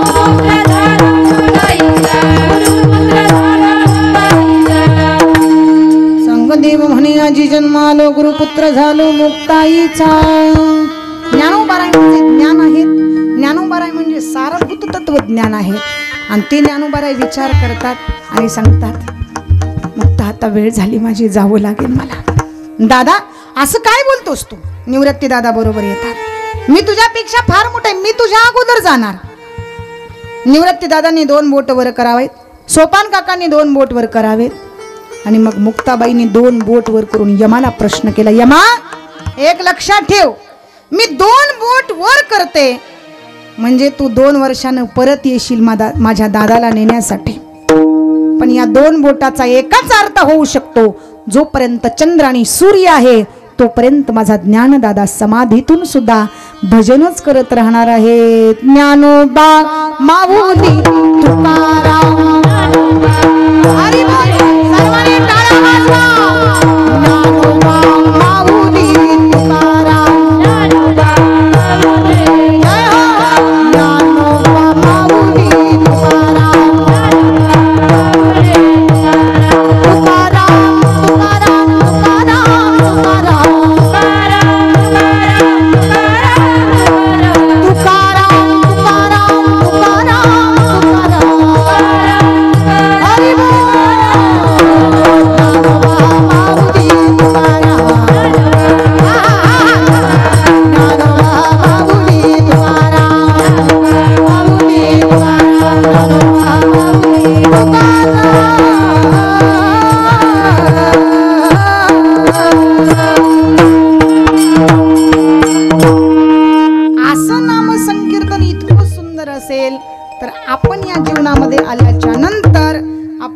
चांगदेव म्हणे आजी जन्मा आलो गुरुपुत्र झालो मुक्ताईचा ज्ञानोबाराय म्हणजे ज्ञान आहे ज्ञानोबाराय म्हणजे सारभूत तत्वज्ञान आहे आणि ते ज्ञानोबाराय विचार करतात आणि सांगतात मुक्ता आता वेळ झाली माझी जावं लागेल मला दादा असं काय बोलतोस तू निवृत्ती दादा बरोबर येतात मी तुझ्यापेक्षा फार मोठा आहे मी तुझ्या अगोदर जाणार निवृत्ती दादांनी 2 बोट वर करावेत सोपान काकांनी 2 बोट वर करावेत आणि मग मुक्ताबाईंनी 2 बोट वर करून यमाला प्रश्न केला यमा एक लक्षात ठेव मी 2 बोट वर करते म्हणजे तू 2 वर्षानं परत येशील माझ्या दादाला नेण्यासाठी पण या 2 बोटाचा एकच अर्थ होऊ शकतो जोपर्यंत चंद्र आणि सूर्य आहे तोपर्यंत माझा ज्ञानदादा समाधीतून सुद्धा भजनच करत राहणार आहे ज्ञानोबा माऊली तुकाराम हरी बोल सर्वांनी टाळ्या वाजवा ज्ञानोबा माऊली तुकाराम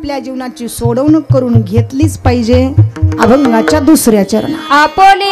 आपल्या जीवनाची सोडवणूक करून घेतलीच पाहिजे अभंगाच्या दुसऱ्या चरणात. आपुली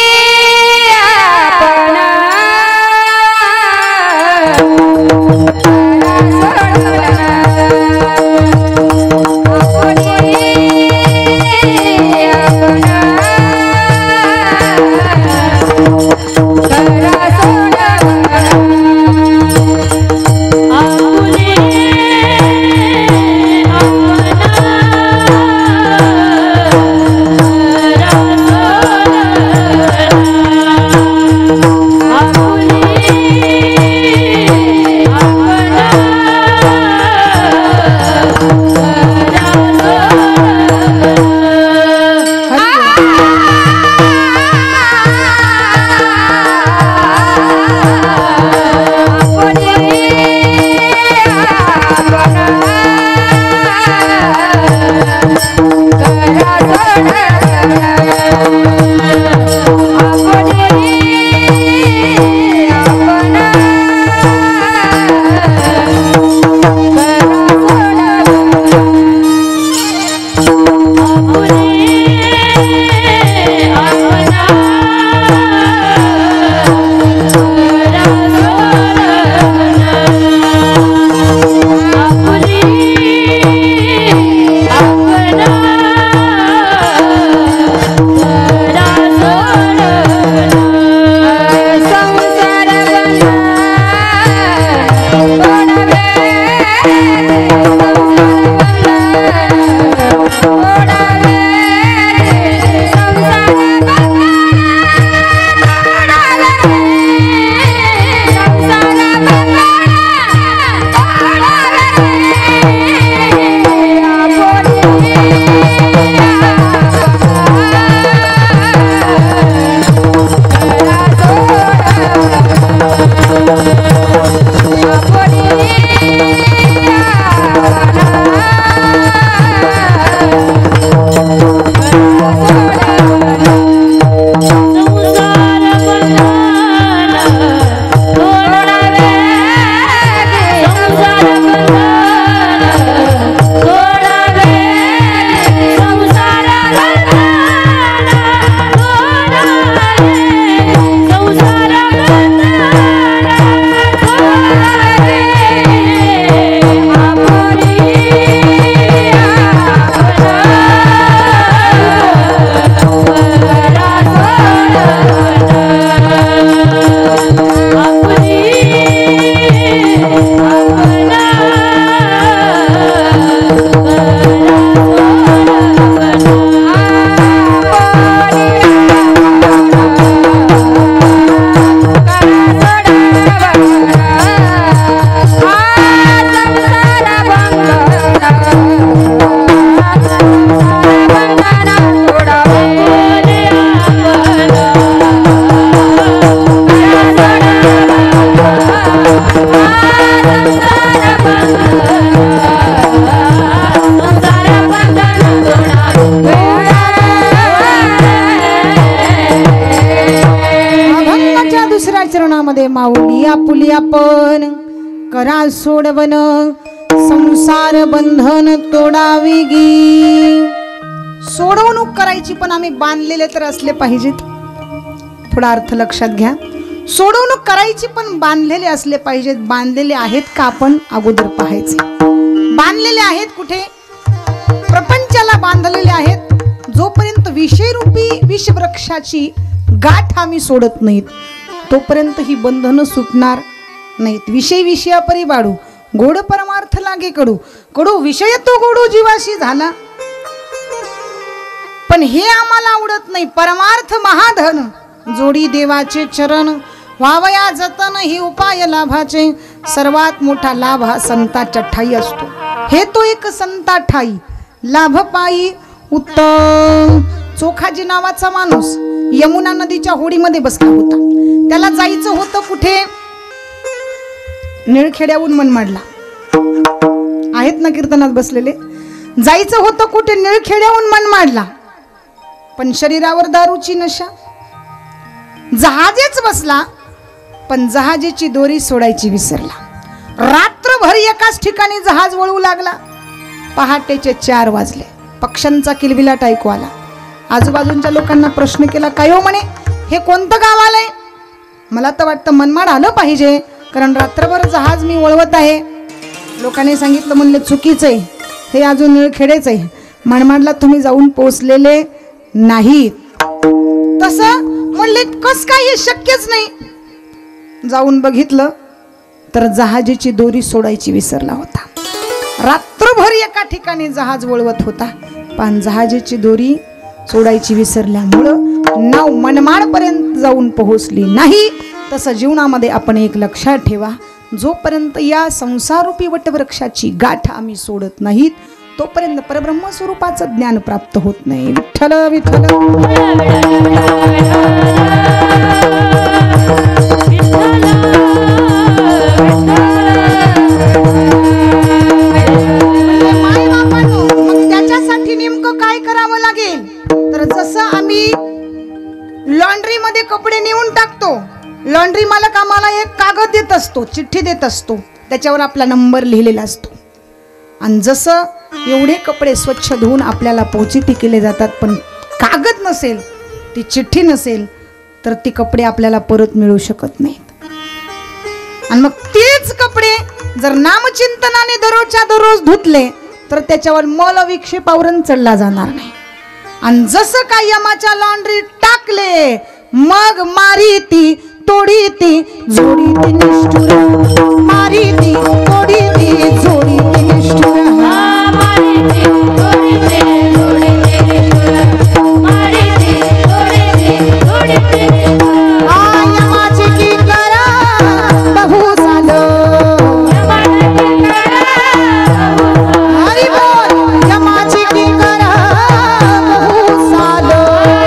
माऊली आपुली आपण करा सोडवन संसार बंधन तोडावी गी. सोडवणूक करायची पण आम्ही बांधलेले तर असले पाहिजेत. थोडा अर्थ लक्षात घ्या. सोडवणूक करायची पण बांधलेले असले पाहिजेत. बांधलेले आहेत का आपण अगोदर पाहायचे. बांधलेले आहेत कुठे? प्रपंचाला बांधलेले आहेत. जोपर्यंत विषयरूपी विषवृक्षाची गाठ आम्ही सोडत नाहीत तोपर्यंत ही बंधनं सुटणार नाहीत. विषय विषयापरी बाळू गोड परमार्थ लागे कडू. कडू विषय तो गोडू जीवाशी झाला. पण हे आम्हाला आवडत नाही. परमार्थ महाधन जोडी देवाचे चरण व्हावया जतन ही उपाय लाभाचे. सर्वात मोठा लाभ हा संताच्या ठाई असतो. हे तो एक संता ठाई लाभ पायी उत्तम. चोखाजी नावाचा माणूस यमुना नदीच्या होडीमध्ये बसला होता. त्याला जायचं होतं कुठे? निळखेड्याहून मनमाडला. आहेत ना कीर्तनात बसलेले. जायचं होतं कुठे? निळखेड्याहून मनमाडला. पण शरीरावर दारूची नशा. जहाजेच बसला पण जहाजेची दोरी सोडायची विसरला. रात्रभर एकाच ठिकाणी जहाज वळू लागला. पहाटेचे 4 वाजले. पक्ष्यांचा किलबिलाट ऐकू आला. आजूबाजूच्या लोकांना प्रश्न केला, काय हो म्हणे, हे कोणतं गाव आलंय? मला तर वाटतं मनमाड आलं पाहिजे, कारण रात्रभर जहाज मी वळवत आहे. लोकांनी सांगितलं, म्हणले चुकीचं आहे, हे अजून निळखेडेच आहे, मनमाडला तुम्ही जाऊन पोहोचलेले नाहीत. तसं म्हणले, कस काय, हे शक्यच नाही. जाऊन बघितलं तर जहाजीची दोरी सोडायची विसरला होता. रात्रभर एका ठिकाणी जहाज वळवत होता, पण जहाजीची दोरी सोडायची विसरल्यामुळं नाव मनमाडपर्यंत जाऊन पोहोचली नाही. तसं जीवनामध्ये आपण एक लक्षात ठेवा, जोपर्यंत या संसारूपी वटवृक्षाची गाठ आम्ही सोडत नाहीत तोपर्यंत परब्रह्म स्वरूपाचं ज्ञान प्राप्त होत नाही. विठ्ठल विठ्ठल. त्याच्यासाठी नेमकं काय करावं लागेल? तर जसं आम्ही लॉन्ड्री मध्ये कपडे नेऊन टाकतो, लॉन्ड्री मालक आम्हाला एक कागद देत असतो, चिठ्ठी देत असतो, त्याच्यावर आपला नंबर लिहिलेला असतो. आणि जसं एवढे कपडे स्वच्छ धुवून आपल्याला पोचिती केले जातात, पण कागद नसेल, ती चिठ्ठी नसेल, तर ती कपडे आपल्याला परत मिळू शकत नाहीत. आणि मग तेच कपडे जर नामचिंतनाने दररोजच्या दररोज धुतले तर त्याच्यावर मल विक्षेप आवरण चढला जाणार नाही. आणि जसं काय यमाच्या लॉन्ड्री टाकले, मग मारी ती तोडी ती जोडी ती निष्ठुर, मारी ती तोडी ती जोडी ती निष्ठुर, मारी ती तोडी ती जोडी ती निष्ठुर, मारी ती तोडी ती जोडी ती निष्ठुर. यमाची की करा बहु झालं, हरी बोल, यमाची की करा बहु झालं.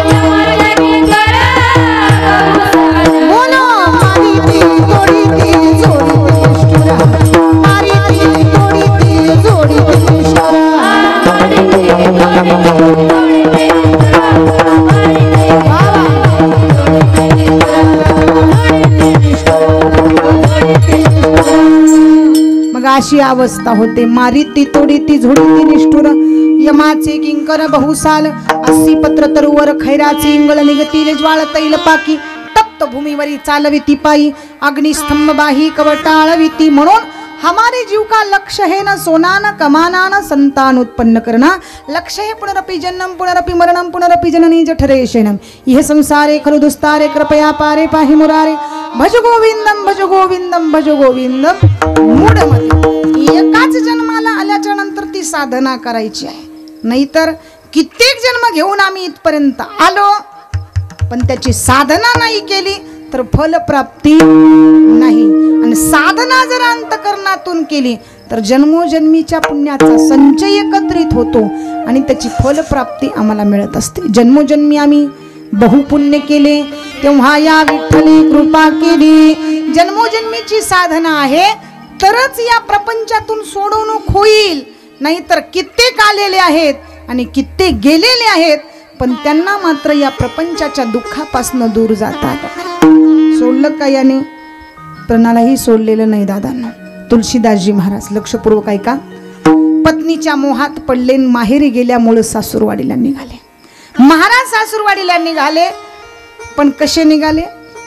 मग अशी अवस्था होते. मारी ती तोडी ती झोडी ती निष्ठुर, यमाचे किंकर बहुसाल, 80 पत्र तरुवर खैराचे इंगळ निगतील ज्वाळ तैल पाकी, तप्त भूमीवरी चालविती पायी, अग्निस्तंभ बाही कवटाळविती. म्हणून हमारे जीव का लक्ष्य है न सोना न कमाना न संतान उत्पन्न करना, लक्ष्य है पुनरपि जन्म पुनरपि मरणम पुनरपि जननी जठरे शयनम. यह संसारे खलु दुस्तारे कृपया पारे पाहि मुरारे, भज गोविंदम भज गोविंदम भज गोविंदम. मूढमती एकाच जन्माला आल्याच्या नंतर ती साधना करायची आहे, नाहीतर कित्येक जन्म घेऊन आम्ही इथपर्यंत आलो, पण त्याची साधना नाही केली तर फलप्राप्ती नाही. आणि साधना जर अंतकरणातून केली तर जन्मोजन्मीच्या पुण्याचा संचय एकत्रित होतो आणि त्याची फलप्राप्ती आम्हाला मिळत असते. जन्मोजन्मी आम्ही बहुपुण्य केले तेव्हा या विठ्ठली कृपा केली. जन्मोजन्मीची साधना आहे तरच या प्रपंचातून सोडवणूक होईल, नाहीतर कित्येक आलेले आहेत आणि कित्येक गेलेले आहेत, पण त्यांना मात्र या प्रपंचाच्या दुःखापासून दूर जातात. सोडलं का याने? प्रणालाही सोडलेलं नाही दादांना. तुलसीदासजी महाराज लक्षपूर्वक ऐका. पत्नीच्या मोहात पडले, माहेरी गेल्यामुळे सासूरवाडीला निघाले. महाराज सासूरवाडीला निघाले, पण कसे निघाले?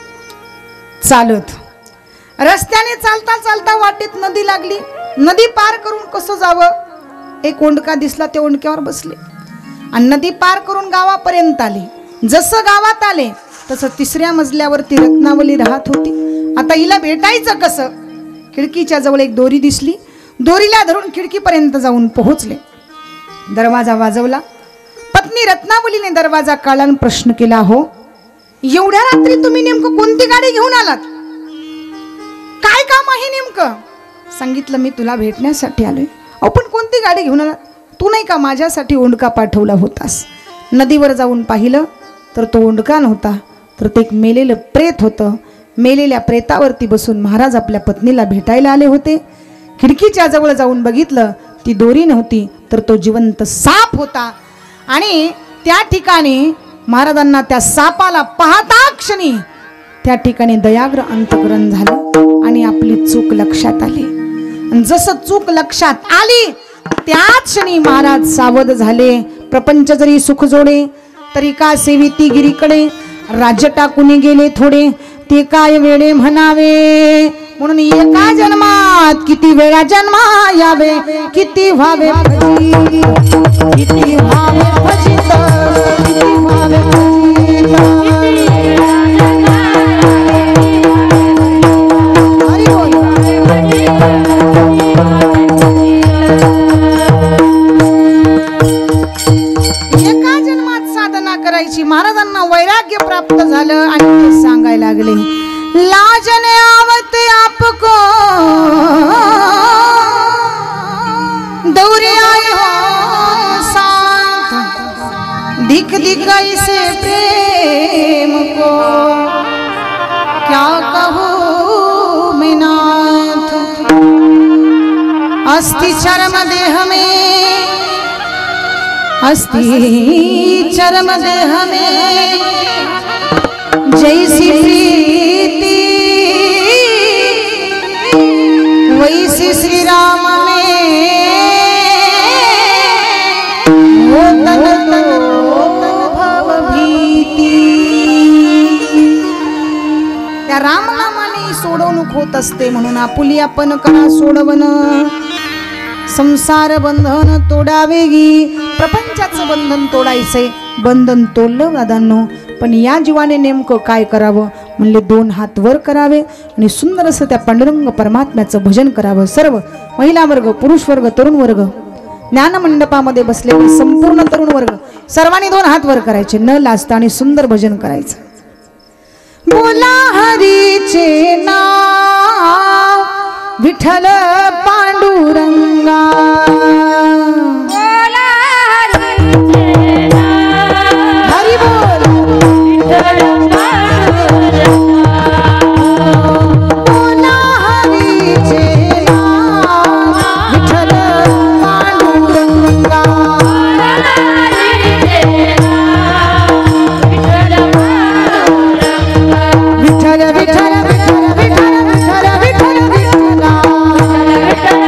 चालत. रस्त्याने चालता चालता वाटेत नदी लागली. नदी पार करून कसं जावं? एक ओंडका दिसला, त्या ओंडक्यावर बसले आणि नदी पार करून गावापर्यंत आले. जसं गावात आले तसं 3ऱ्या मजल्यावरती रत्नावली राहत होती. आता हिला भेटायचं कसं? खिडकीच्या जवळ एक दोरी दिसली, दोरीला धरून खिडकीपर्यंत जाऊन पोहोचले. दरवाजा वाजवला. पत्नी रत्नावलीने दरवाजा काढला आणि प्रश्न केला, हो एवढ्या रात्री तुम्ही नेमकं कोणती गाडी घेऊन आलात? काय काम आहे नेमकं? सांगितलं, मी तुला भेटण्यासाठी आलोय. पण कोणती गाडी घेऊन आलात? तू नाही का माझ्यासाठी ओंडका पाठवला होतास? नदीवर जाऊन पाहिलं तर तो ओंडका नव्हता, तर ते एक मेलेलं प्रेत होतं. मेलेल्या प्रेतावरती बसून महाराज आपल्या पत्नीला भेटायला आले होते. खिडकीच्या जवळ जाऊन बघितलं, ती दोरी नव्हती, तर तो जिवंत साप होता. आणि त्या ठिकाणी महाराजांना त्या सापाला पाहता क्षणी त्या ठिकाणी दयाग्र अंतकरण झालं आणि आपली चूक लक्षात आली. आणि जसं चूक लक्षात आली त्याच क्षणी महाराज सावध झाले. प्रपंच जरी सुख जोडे तरी का सेविती गिरीकडे, राज्य टाकून गेले थोडे ते काय वेळे म्हणावे. म्हणून एका जन्मात किती वेळा जन्मा यावे, किती व्हावे भजित, किती व्हावे भजित, किती व्हावे भजित. हरी बोल. एका जन्मात साधना करायची. महाराजांना वैराग्य प्राप्त झालं आणि ते सांगायला लागले, लाजने आवत आपको दौरे आए हो साथ, दिख दिख ऐसे प्रेम को क्या कहूँ मैं नाथ. अस्थि चरम देह में, अस्थि चरम देह में जैसी प्रीति वैसी श्री राम में हो तन तो भव भीती. त्या रामनामाने सोडवणूक होत असते. म्हणून आपुली आपण करा सोडवण, संसार बंधन तोडावेगी. प्रपंचाचं बंधन तोडायचंय. बंधन तोडलं दादांनो, पण या जीवाने नेमकं काय करावं म्हणले, 2 हात वर करावे आणि सुंदर असं त्या पांडुरंग परमात्म्याचं भजन करावं. सर्व महिला वर्ग, पुरुष वर्ग, तरुण वर्ग, ज्ञान मंडपामध्ये बसलेले संपूर्ण तरुण वर्ग सर्वांनी 2 हात वर करायचे, न लाजता आणि सुंदर भजन करायचं. बोला हरीचे नाव विठ्ठल पांडुरंगा, हरी बोल. बोला हरीचे नाव विठ्ठल पांडुरंगा, विठ्ठल विठ्ठल विठ्ठल विठ्ठल विठ्ठल विठ्ठल विठ्ठल.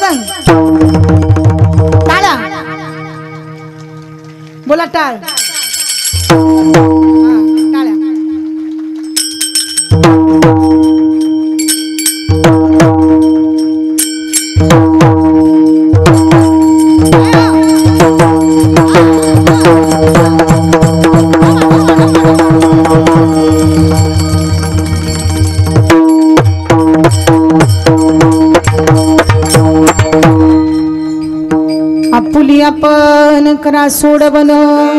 ग टाळा बोला टाळ टाळ्या आपुली आपण करा सोड बन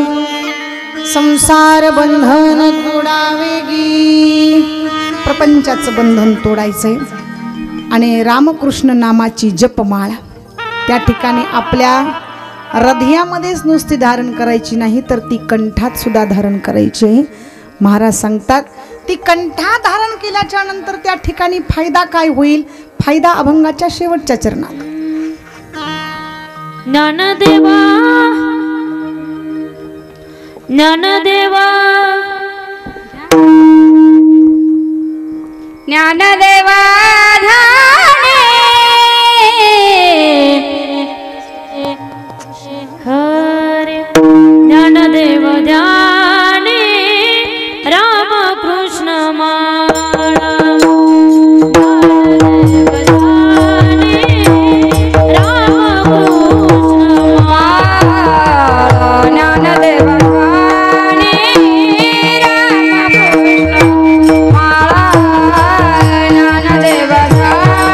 संसार बंधन तोडावेगी प्रपंचाचं बंधन तोडायचंय आणि रामकृष्ण नामाची जपमाळ त्या ठिकाणी आपल्या हृदयामध्येच नुसती धारण करायची नाही तर ती कंठात सुद्धा धारण करायची आहे. महाराज सांगतात ती कंठात धारण केल्याच्या नंतर त्या ठिकाणी फायदा काय होईल? फायदा अभंगाच्या शेवटच्या चरणात. ज्ञानदेवा ज्ञानदेवा ज्ञानदेवा ध्याने हरे ज्ञानदेव ध्याने रामकृष्ण माळा ज्ञानदेवा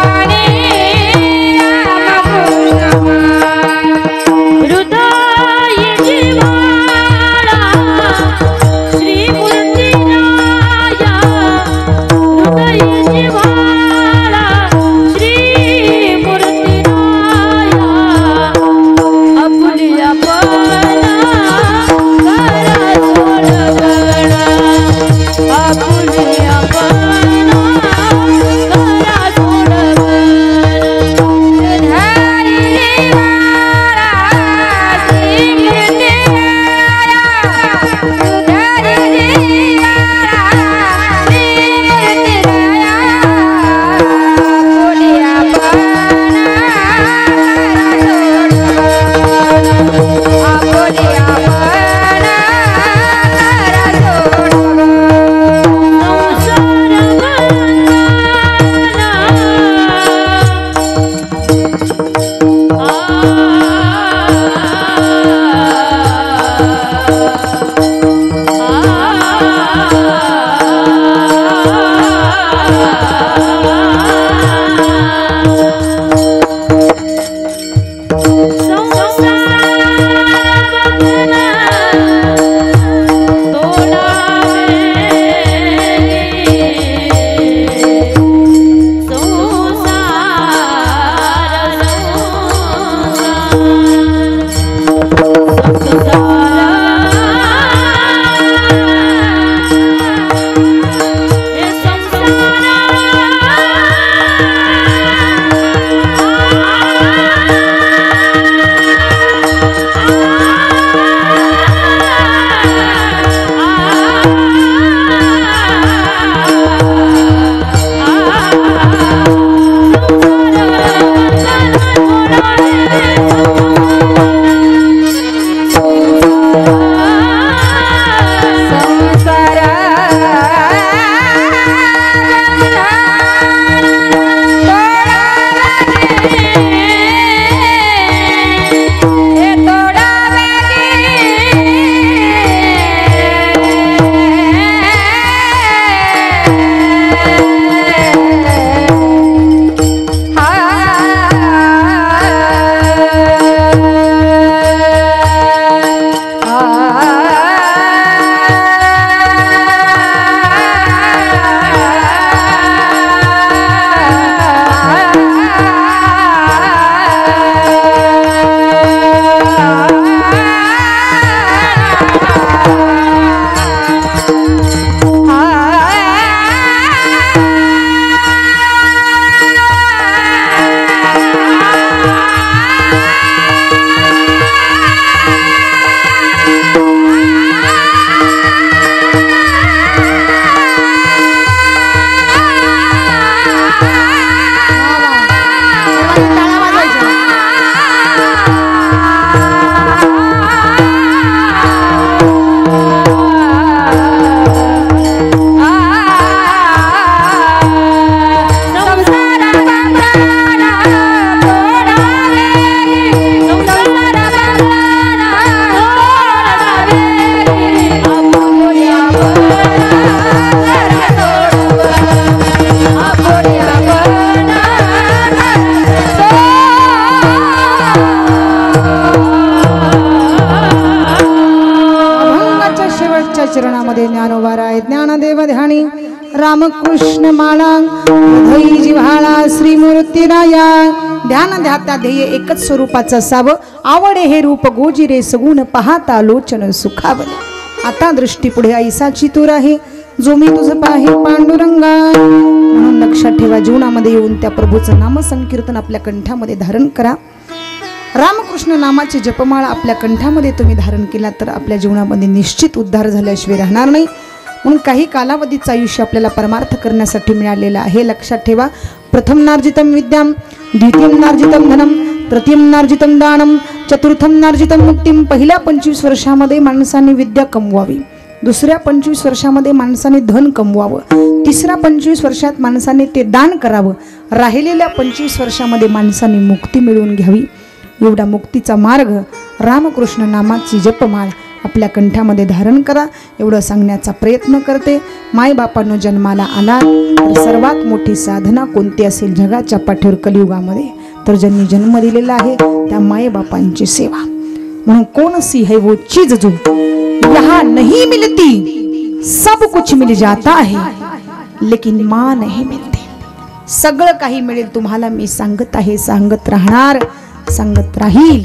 चरणामध्ये ज्ञानोबार आहे. ज्ञानदेव ध्यानी रामकृष्ण माळा हृदयी जिव्हाळा श्रीमूर्ती राया. ध्यान ध्याता ध्येय एकच स्वरूपाचं असावं. आवडे हे रूप गोजिरे सगुण पाहता लोचन सुखावले. आता दृष्टी पुढे ऐसाची तूर आहे जो मी तुझं पाहे पांडुरंगा. म्हणून लक्षात ठेवा, जीवनामध्ये येऊन त्या प्रभूचं नाम संकीर्तन आपल्या कंठामध्ये धारण करा. रामकृष्ण नामाची जपमाळा आपल्या कंठामध्ये तुम्ही धारण केला तर आपल्या जीवनामध्ये निश्चित उद्धार झाल्याशिवाय राहणार नाही. म्हणून काही कालावधीचं आयुष्य आपल्याला परमार्थ करण्यासाठी मिळालेलं आहे. लक्षात ठेवा, प्रथम नार्जितम विद्याम, द्वितीयम नार्जितम धनम, तृतीयम नार्जितम दानम, चतुर्थम नार्जितम मुक्तिम. पहिल्या 25 वर्षामध्ये माणसाने विद्या कमवावी, दुसऱ्या 25 वर्षामध्ये माणसाने धन कमवावं, तिसऱ्या 25 वर्षात माणसाने ते दान करावं, राहिलेल्या 25 वर्षामध्ये माणसाने मुक्ती मिळवून घ्यावी. एवढा मुक्तीचा मार्ग रामकृष्ण नामाची जपमाळ आपल्या कंठामध्ये धारण करा एवढं सांगण्याचा प्रयत्न करते. मायबापांनो जन्माला आला तर सर्वात मोठी साधना कोणती असेल जगाच्या पाठीवर कलियुगामध्ये, तर ज्यांनी जन्म दिलेला आहे त्या मायबापांची सेवा. म्हणून कौन सी है वो चीज जो यहाँ नहीं मिलती, सब कुछ मिल जाता है लेकिन माँ नहीं मिलती. सगळं काही मिळेल तुम्हाला, मी सांगत आहे, सांगत राहणार, सांगत राहील.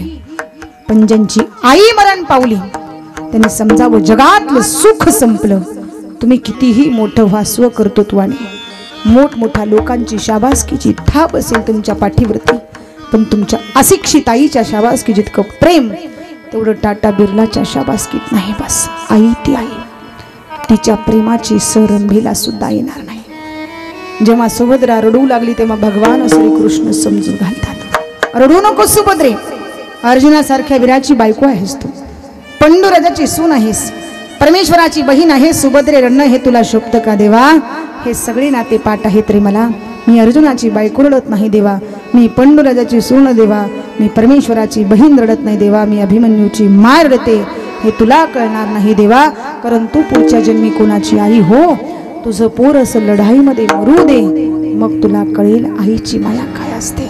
पण ज्यांची आई मरण पावली त्यांनी समजावं जगातलं सुख संपलं. तुम्ही कितीही मोठं व्हास्व कर्तृत्वाने मोठमोठ्या लोकांची शाबासकीची थाप असेल तुमच्या पाठीवरती, पण तुमच्या अशिक्षित आईच्या शाबासकी जितकं प्रेम तेवढं टाटा बिर्लाच्या शाबासकीत नाही. बस आई ती आई, तिच्या प्रेमाची सरंभेला सुद्धा येणार नाही. जेव्हा सुभद्रा रडू लागली तेव्हा भगवान श्रीकृष्ण समजून घालतात, रडू नको सुभद्रे, अर्जुनासारख्या वीराची बायको आहेस तू, पंडुराजाची सून आहेस, परमेश्वराची बहीण आहे. सुभद्रे रडणं हे तुला शोभतं का देवा? हे सगळे नाते पाठ आहेत रे मला. मी अर्जुनाची बायको रडत नाही देवा, मी पंडुराजाची सून देवा, मी परमेश्वराची बहीण रडत नाही देवा, मी अभिमन्यूची माय रडते. हे तुला कळणार नाही देवा, कारण तू पुढच्या जन्मी कोणाची आई हो. तुझं पोर असं लढाईमध्ये मरू दे, मग तुला कळेल आईची माया काय असते.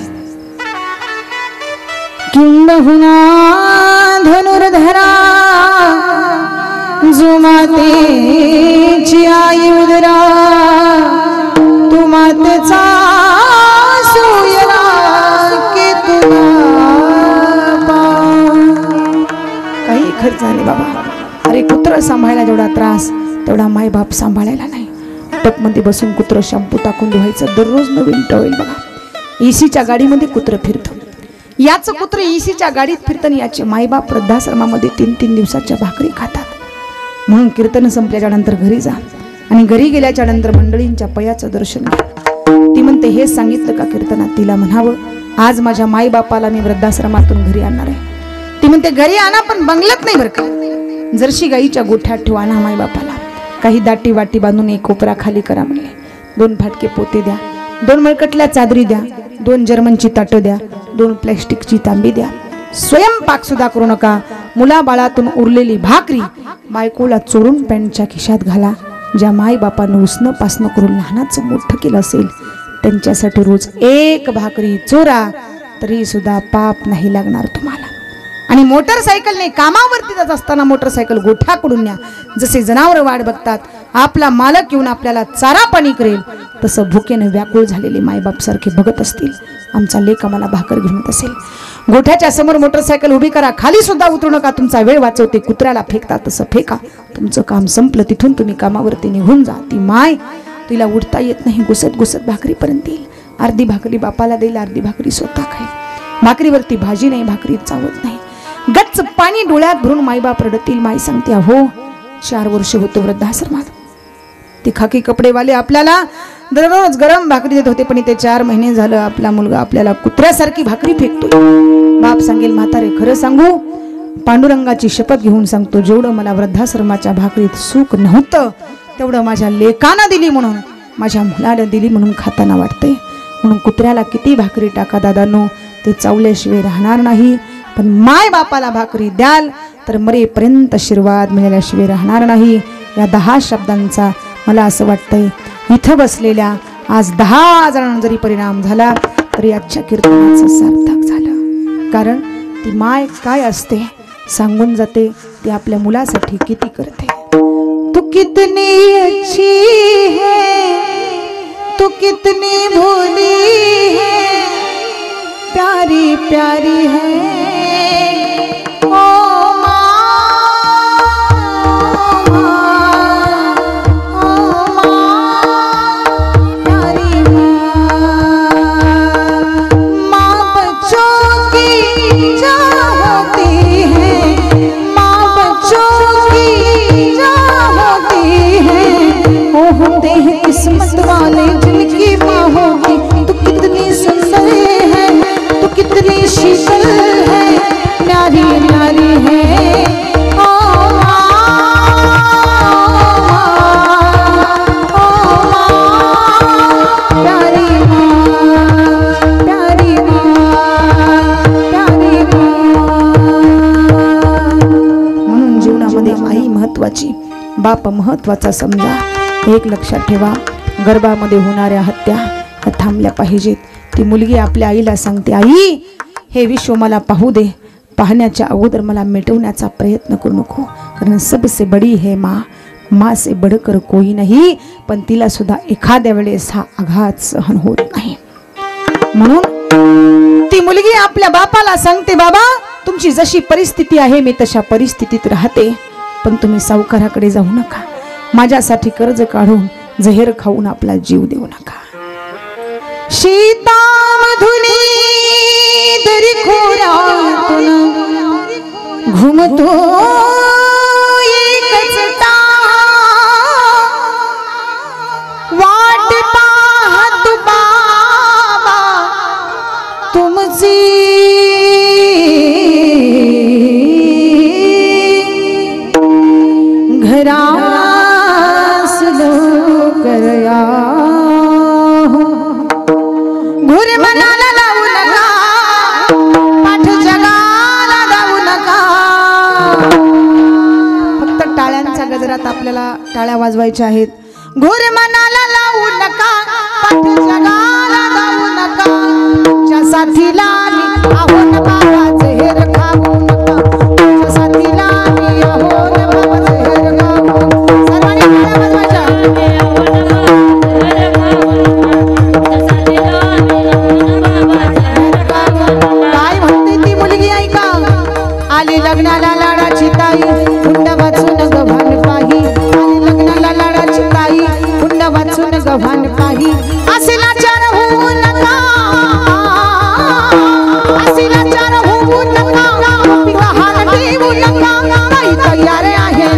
किंबहुना धनुर्धरा जो मातेची आई उदरा, तू मातेचा सोयरा के तुला काही खर्च झाले बाबा. अरे कुत्र सांभाळायला जेवढा त्रास तेवढा माय बाप सांभाळायला नाही. टपमध्ये बसून कुत्र शॅम्पू टाकून धुवायचं, दररोज नवीन टॉवेल बघा. एसीच्या गाडीमध्ये कुत्र फिरतं, याचं कुत्र एसीच्या गाडीत फिरतं, याचे मायबाप वृद्धाश्रमामध्ये 3-3 दिवसाच्या भाकरी खातात. म्हणून कीर्तन संपल्याच्या नंतर घरी जा आणि घरी गेल्याच्या नंतर मंडळींच्या पयाचं दर्शन घ्या. ती म्हणते हेच सांगितलं का कीर्तनात? तिला म्हणावं आज माझ्या मायबापाला मी वृद्धाश्रमातून घरी आणणार आहे. ती म्हणते घरी आणा पण बंगल्यात नाही बरं का, जर्शी गाईच्या गोठ्यात ठेवा ना मायबापाला. काही दाटी वाटी बांधून एक कोपरा खाली करा म्हणले, 2 फाटके पोते द्या, 2 मळकटल्या चादरी द्या, 2 जर्मनची ताटं द्या, 2 प्लॅस्टिकची तांबी द्या. स्वयंपाक सुद्धा करू नका. मुला बाळातून उरलेली भाकरी बायकोला चोरून पॅन्टच्या खिशात घाला. ज्या माय बापानं उसनं पासनं करून लहानाचं मोठं केलं असेल त्यांच्यासाठी रोज 1 भाकरी चोरा, तरी सुद्धा पाप नाही लागणार तुम्हाला. आणि मोटरसायकलने कामावरती जात असताना मोटरसायकल गोठ्याकडून न्या. जसे जनावर वाट बघतात आपला मालक येऊन आपल्याला चारा पाणी करेल, तसं भुकेने व्याकुळ झालेले मायबाप सारखे बघत असतील आमचा लेक आम्हाला भाकर घेऊन येत असेल. गोठ्याच्या समोर मोटरसायकल उभी करा, खाली सुद्धा उतरू नका, तुमचा वेळ वाचवते. कुत्र्याला फेकता तसं फेका. तुमचं काम संपलं तिथून तुम्ही कामावरती निघून जा. ती माय तिला उठता येत नाही, घुसत घुसत भाकरीपर्यंत येईल. अर्धी भाकरी बापाला देईल, अर्धी भाकरी स्वतः खाईल. भाकरीवरती भाजी नाही, भाकरी चावत नाही. गच्च पाणी डोळ्यात भरून मायबाप रडतील. माय सांगते हो 4 वर्ष होतो वृद्धाश्रमात. ते खाकी कपडेवाले आपल्याला दररोज गरम भाकरी देत होते, पण ते 4 महिने झालं आपला मुलगा आपल्याला कुत्र्यासारखी भाकरी फेकतोय. बाप सांगेल म्हातारे खरं सांगू, पांडुरंगाची शपथ घेऊन सांगतो, जेवढं मला वृद्धाश्रमाच्या भाकरीत सुख नव्हतं तेवढं माझ्या लेकानं दिली म्हणून, माझ्या मुलाला दिली म्हणून खाताना वाटतंय. म्हणून कुत्र्याला किती भाकरी टाका दादांनो, ते चावल्याशिवाय राहणार नाही. पण माय बापाला भाकरी द्याल तर मरेपर्यंत आशीर्वाद मिळाल्याशिवाय राहणार नाही. या 10 शब्दांचा मला असं वाटतंय इथं बसलेल्या आज 10 जणांना जरी परिणाम झाला तरी आजच्या कीर्तनाचं सार्थक झालं. कारण ती माय काय असते सांगून जाते, ती आपल्या मुलासाठी किती करते. तू कितनी अच्छी है, तू कितनी भोली है, प्यारी प्यारी है ओ किस्मत वाले जिनकी माँ होगी। तू कितनी सुंदर है, तू कितनी शीतल है, प्यारी प्यारी है ओ प्यारी माँ, प्यारी माँ, प्यारी माँ। म्हणून जीवनामध्ये आई महत्वाची, बाप महत्वाचा समजा। एक लक्षात ठेवा, गर्भामध्ये होणाऱ्या हत्या ह्या थांबल्या पाहिजेत। ती मुलगी आपल्या आईला सांगते, आई हे विश्व मला पाहू दे, पाहण्याच्या अगोदर मला मिटवण्याचा प्रयत्न करू नको, कारण सबसे बडी है माँ, माँ से बढ़कर कोई नहीं। पण तिला सुद्धा एखाद्या वेळेस हा आघात सहन होत नाही। म्हणून ती मुलगी आपल्या बापाला सांगते, बाबा तुमची जशी परिस्थिती आहे मी तशा परिस्थितीत राहते, पण तुम्ही सावकाराकडे जाऊ नका, माझ्यासाठी कर्ज काढून जहर खाऊन आपला जीव देऊ नका। सीता मधुनी दरी खोरातून घुमतो एकच वाट पाहत बाबा तुमची घरा घुर मनाला लावू नका, पाठ जगाला लावू नका। फक्त टाळ्यांच्या गजरात आपल्याला टाळ्या वाजवायच्या आहेत। घुर मनाला लावू नका, पाठ जगाला लावू नका, तुमच्या साथीला मी आहो न बाबा जहर खाऊ नका, तुमच्या साथीला मी आहो न बाबा जहर खाऊ। सर्वांनी टाळ्या वाजवायच्या। लग्नाला लाडाची ताई हुंड वाचून गव्हाण पाही, लग्नाला लाडाची ताई हुंड वाचून गव्हाण पाही। असेला चार होऊ नका, असेला चार होऊ नका, हाल देऊ नका, ताई तयार आहे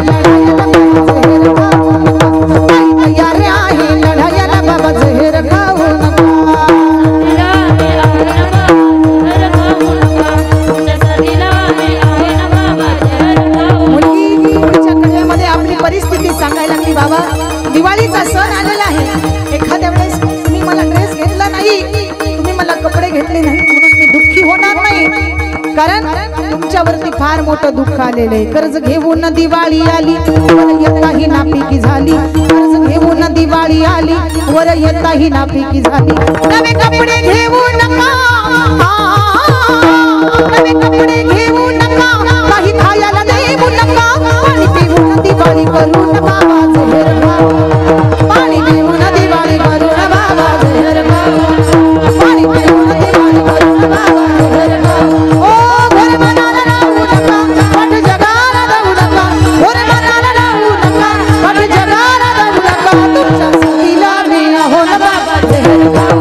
ताई तयार आहे लढायला बाबा जहर खाऊ नका। परिस्थिती सांगायला लागली, बाबा दिवाळीचा सण आलेला आहे, एखाद्या वेळेस तुम्ही मला ड्रेस घेतला नाही, तुम्ही मला कपडे घेतले नाही म्हणून मी दुःखी होणार नाही, कारण तुमच्यावरती फार मोठं दुःख आलेलं आहे। कर्ज घेऊन दिवाळी आली वर येताही नापिकी झाली, कर्ज घेऊन दिवाळी आली वर येताही नापिकी झाली। नवे कपडे घेऊ नका, नवे कपडे घेऊ नका, काही खायला देऊ नका, पाणी पिऊन दिवाळी करू न बाबा जहर खाऊ, पाणी पिऊन दिवाळी करू न बाबा जहर खाऊ, पाणी पिऊन दिवाळी करू न बाबा जहर खाऊ। ओ घर मनाला लावू नका, पाठ जगाला लावू नका, घर मनाला लावू नका, पाठ जगाला लावू नका, तुमच्या साथीला मी आहो न बाबा जहर खाऊ।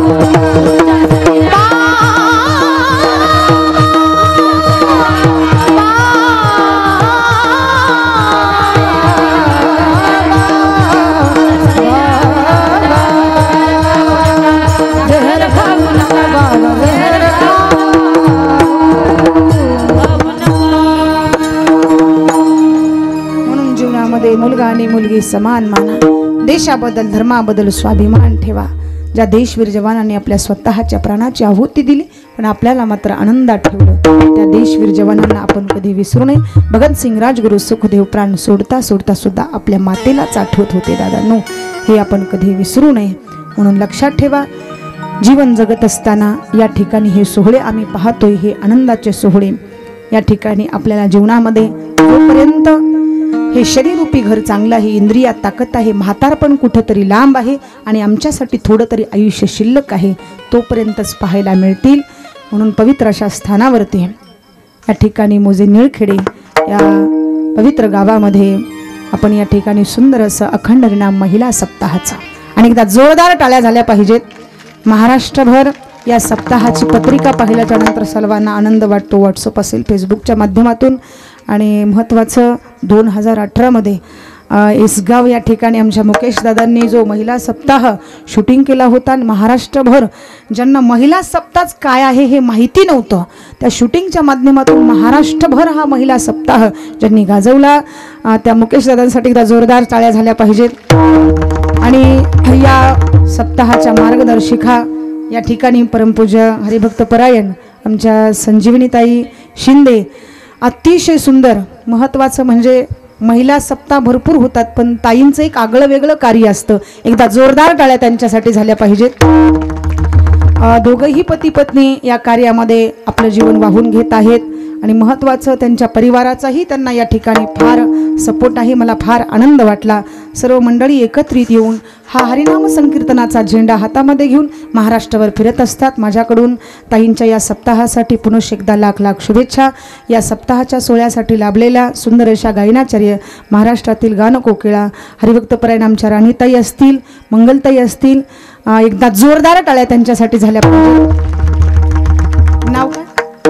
मुलगा आणि मुलगी समान माना, देशाबद्दल धर्माबद्दल स्वाभिमान ठेवा। ज्या देशवीर जवानांनी आपल्या स्वतःच्या प्राणाची आहुती दिली पण आपल्याला मात्र आनंदात ठेवलं, त्या देशवीर जवानांना आपण कधी विसरू नये। भगतसिंग, राजगुरू, सुखदेव प्राण सोडता सोडता सुद्धा आपल्या मातेलाच आठवत होते दादांनो, हे आपण कधी विसरू नये। म्हणून लक्षात ठेवा, जीवन जगत असताना या ठिकाणी हे सोहळे आम्ही पाहतोय, हे आनंदाचे सोहळे या ठिकाणी आपल्याला जीवनामध्ये जोपर्यंत हे शरीरूपी घर चांगलं आहे, इंद्रियात ताकद आहे, म्हातारपण कुठंतरी लांब आहे आणि आमच्यासाठी थोडं तरी आयुष्य शिल्लक आहे, तोपर्यंतच पाहायला मिळतील. म्हणून पवित्र अशा स्थानावरती या ठिकाणी मोजे निळखेडे या पवित्र गावामध्ये आपण या ठिकाणी सुंदर असं अखंड हरिनाम महिला सप्ताहाचा आणि एकदा जोरदार टाळ्या झाल्या पाहिजेत. महाराष्ट्रभर या सप्ताहाची पत्रिका पाहिल्याच्या नंतर सर्वांना आनंद वाटतो. व्हॉट्सअप असेल, फेसबुकच्या माध्यमातून. आणि महत्त्वाचं 2018मध्ये इसगाव या ठिकाणी आमच्या मुकेश दादांनी जो महिला सप्ताह शूटिंग केला होता आणि महाराष्ट्रभर ज्यांना महिला सप्ताह काय आहे हे माहिती नव्हतं, त्या शूटिंगच्या माध्यमातून महाराष्ट्रभर हा महिला सप्ताह ज्यांनी गाजवला, त्या मुकेश दादांसाठी एकदा जोरदार टाळ्या झाल्या पाहिजेत. आणि या सप्ताहाच्या मार्गदर्शिका या ठिकाणी परमपूज्य हरिभक्त परायण आमच्या संजीवनीताई शिंदे, अतिशय सुंदर. महत्त्वाचं म्हणजे महिला सप्ताह भरपूर होतात, पण ताईंचं एक आगळं वेगळं कार्य असतं. एकदा जोरदार टाळ्या त्यांच्यासाठी झाल्या पाहिजेत. दोघंही पती पत्नी या कार्यामध्ये आपलं जीवन वाहून घेत आहेत आणि महत्त्वाचं त्यांच्या परिवाराचाही त्यांना या ठिकाणी फार सपोर्ट आहे. मला फार आनंद वाटला. सर्व मंडळी एकत्रित येऊन हा हरिनाम संकीर्तनाचा झेंडा हातामध्ये घेऊन महाराष्ट्रावर फिरत असतात. माझ्याकडून ताईंच्या या सप्ताहासाठी पुनश्च एकदा लाख लाख शुभेच्छा. या सप्ताहाच्या सोहळ्यासाठी लाभलेल्या सुंदर अशा गायनाचार्य महाराष्ट्रातील गानकोकिळा हरिभक्त परायण आमच्या राणीताई असतील, मंगलताई असतील, एकदा जोरदार टाळ्या त्यांच्यासाठी झाल्या पाहिजे. नाव काय?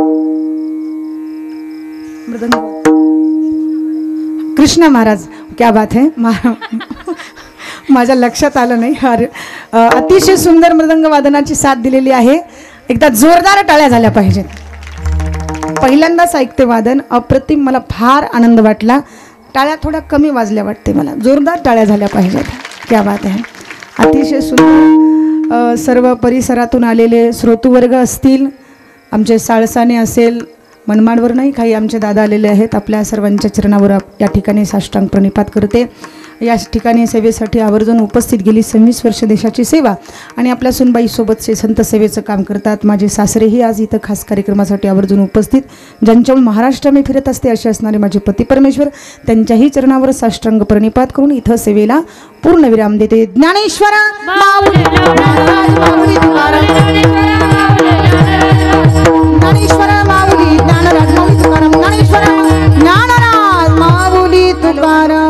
कृष्णा महाराज. क्या बात है. माझ्या लक्षात आलं नाही. अतिशय सुंदर मृदंग वादनाची साथ दिलेली आहे. एकदा जोरदार टाळ्या झाल्या पाहिजेत. पहिल्यांदाच ऐकते वादन, अप्रतिम. मला फार आनंद वाटला. टाळ्या थोड्या कमी वाजल्या वाटते मला. जोरदार टाळ्या झाल्या पाहिजेत. क्या बात आहे. अतिशय सुंदर. सर्व परिसरातून आलेले श्रोतूवर्ग असतील, आमचे साळसाने असेल, मनमाडवर नाही काही आमचे दादा आलेले आहेत. आपल्या सर्वांच्या चरणावर या ठिकाणी साष्टांग प्रणिपात करते. या ठिकाणी सेवेसाठी आवर्जून उपस्थित गेली 26 वर्ष देशाची सेवा आणि आपल्या सुनबाईसोबतचे संत सेवेचं काम करतात. माझे सासरेही आज इथं खास कार्यक्रमासाठी आवर्जून उपस्थित, ज्यांच्यामुळे महाराष्ट्र मी फिरत असते असे असणारे माझे पती परमेश्वर, त्यांच्याही चरणावर साष्टांग प्रणिपात करून इथं सेवेला पूर्ण विराम देते. ज्ञानेश्वर माऊली, ज्ञानेश्वर माऊली, ज्ञानराज माऊली तुकाराम, ज्ञानेश्वर ज्ञानराज माऊली तुकाराम.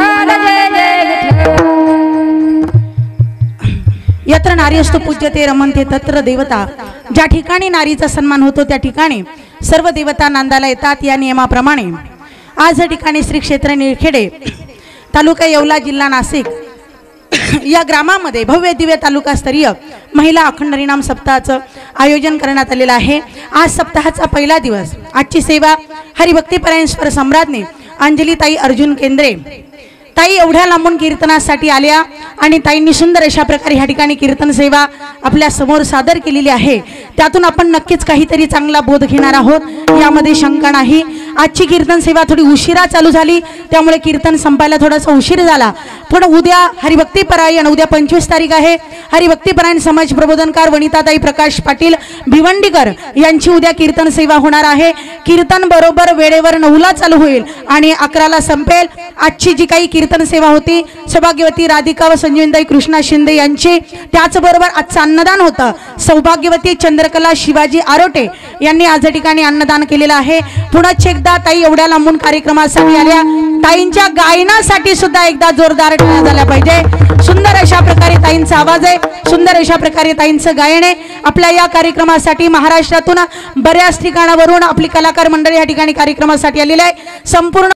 यत्र नारी असतो पूज्यते रमणते तत्र देवता. ज्या ठिकाणी नारीचा सन्मान होतो त्या ठिकाणी सर्व देवता नांदाला येतात. या नियमाप्रमाणे आज या ठिकाणी श्री क्षेत्र निळखेडे, तालुका येवला, जिल्हा नाशिक या ग्रामामध्ये भव्य दिव्य तालुकास्तरीय महिला अखंड हरिनाम सप्ताहाचं आयोजन करण्यात आलेलं आहे. आज सप्ताहाचा पहिला दिवस. आजची सेवा हरिभक्तीपरायण स्वर सम्राज्ञी अंजलीताई अर्जुन केंद्रे ताई एवढ्या लांबून कीर्तनासाठी आल्या आणि ताईंनी सुंदर अशा प्रकारे ह्या ठिकाणी कीर्तन सेवा आपल्या समोर सादर केलेली आहे. त्यातून आपण नक्कीच काहीतरी चांगला बोध घेणार आहोत, यामध्ये शंका नाही. आजची कीर्तन सेवा थोडी उशिरा चालू झाली, त्यामुळे कीर्तन संपायला थोडासा उशीर झाला. पण उद्या हरिभक्तीपरायण, उद्या 25 तारीख आहे. हरिभक्तीपरायण समाज प्रबोधनकार वनिताताई प्रकाश पाटील भिवंडीकर यांची उद्या कीर्तन सेवा होणार आहे. कीर्तन बरोबर वेळेवर 9ला चालू होईल आणि 11ला संपेल. आजची जी काही कीर्तन सेवा होती सौभाग्यवती राधिका व संजीवनीताई कृष्णा शिंदे यांची, त्याचबरोबर आजचं अन्नदान होतं. सौभाग्यवती चंद्रकला शिवाजी आरोटे यांनी आज या ठिकाणी अन्नदान केलेलं आहे. पुन्हा एकदा ताई एवढ्या लांबून कार्यक्रमासाठी आल्या, ताईंच्या गायनासाठी सुद्धा एकदा जोरदार टाळ्या झाल्या पाहिजे. सुंदर अशा प्रकारे ताईंचा आवाज आहे, सुंदर अशा प्रकारे ताईंचं गायन आहे. आपल्या या कार्यक्रमासाठी महाराष्ट्रातून बऱ्याच ठिकाणावरून आपली कलाकार मंडळी या ठिकाणी कार्यक्रमासाठी आलेली आहे. संपूर्ण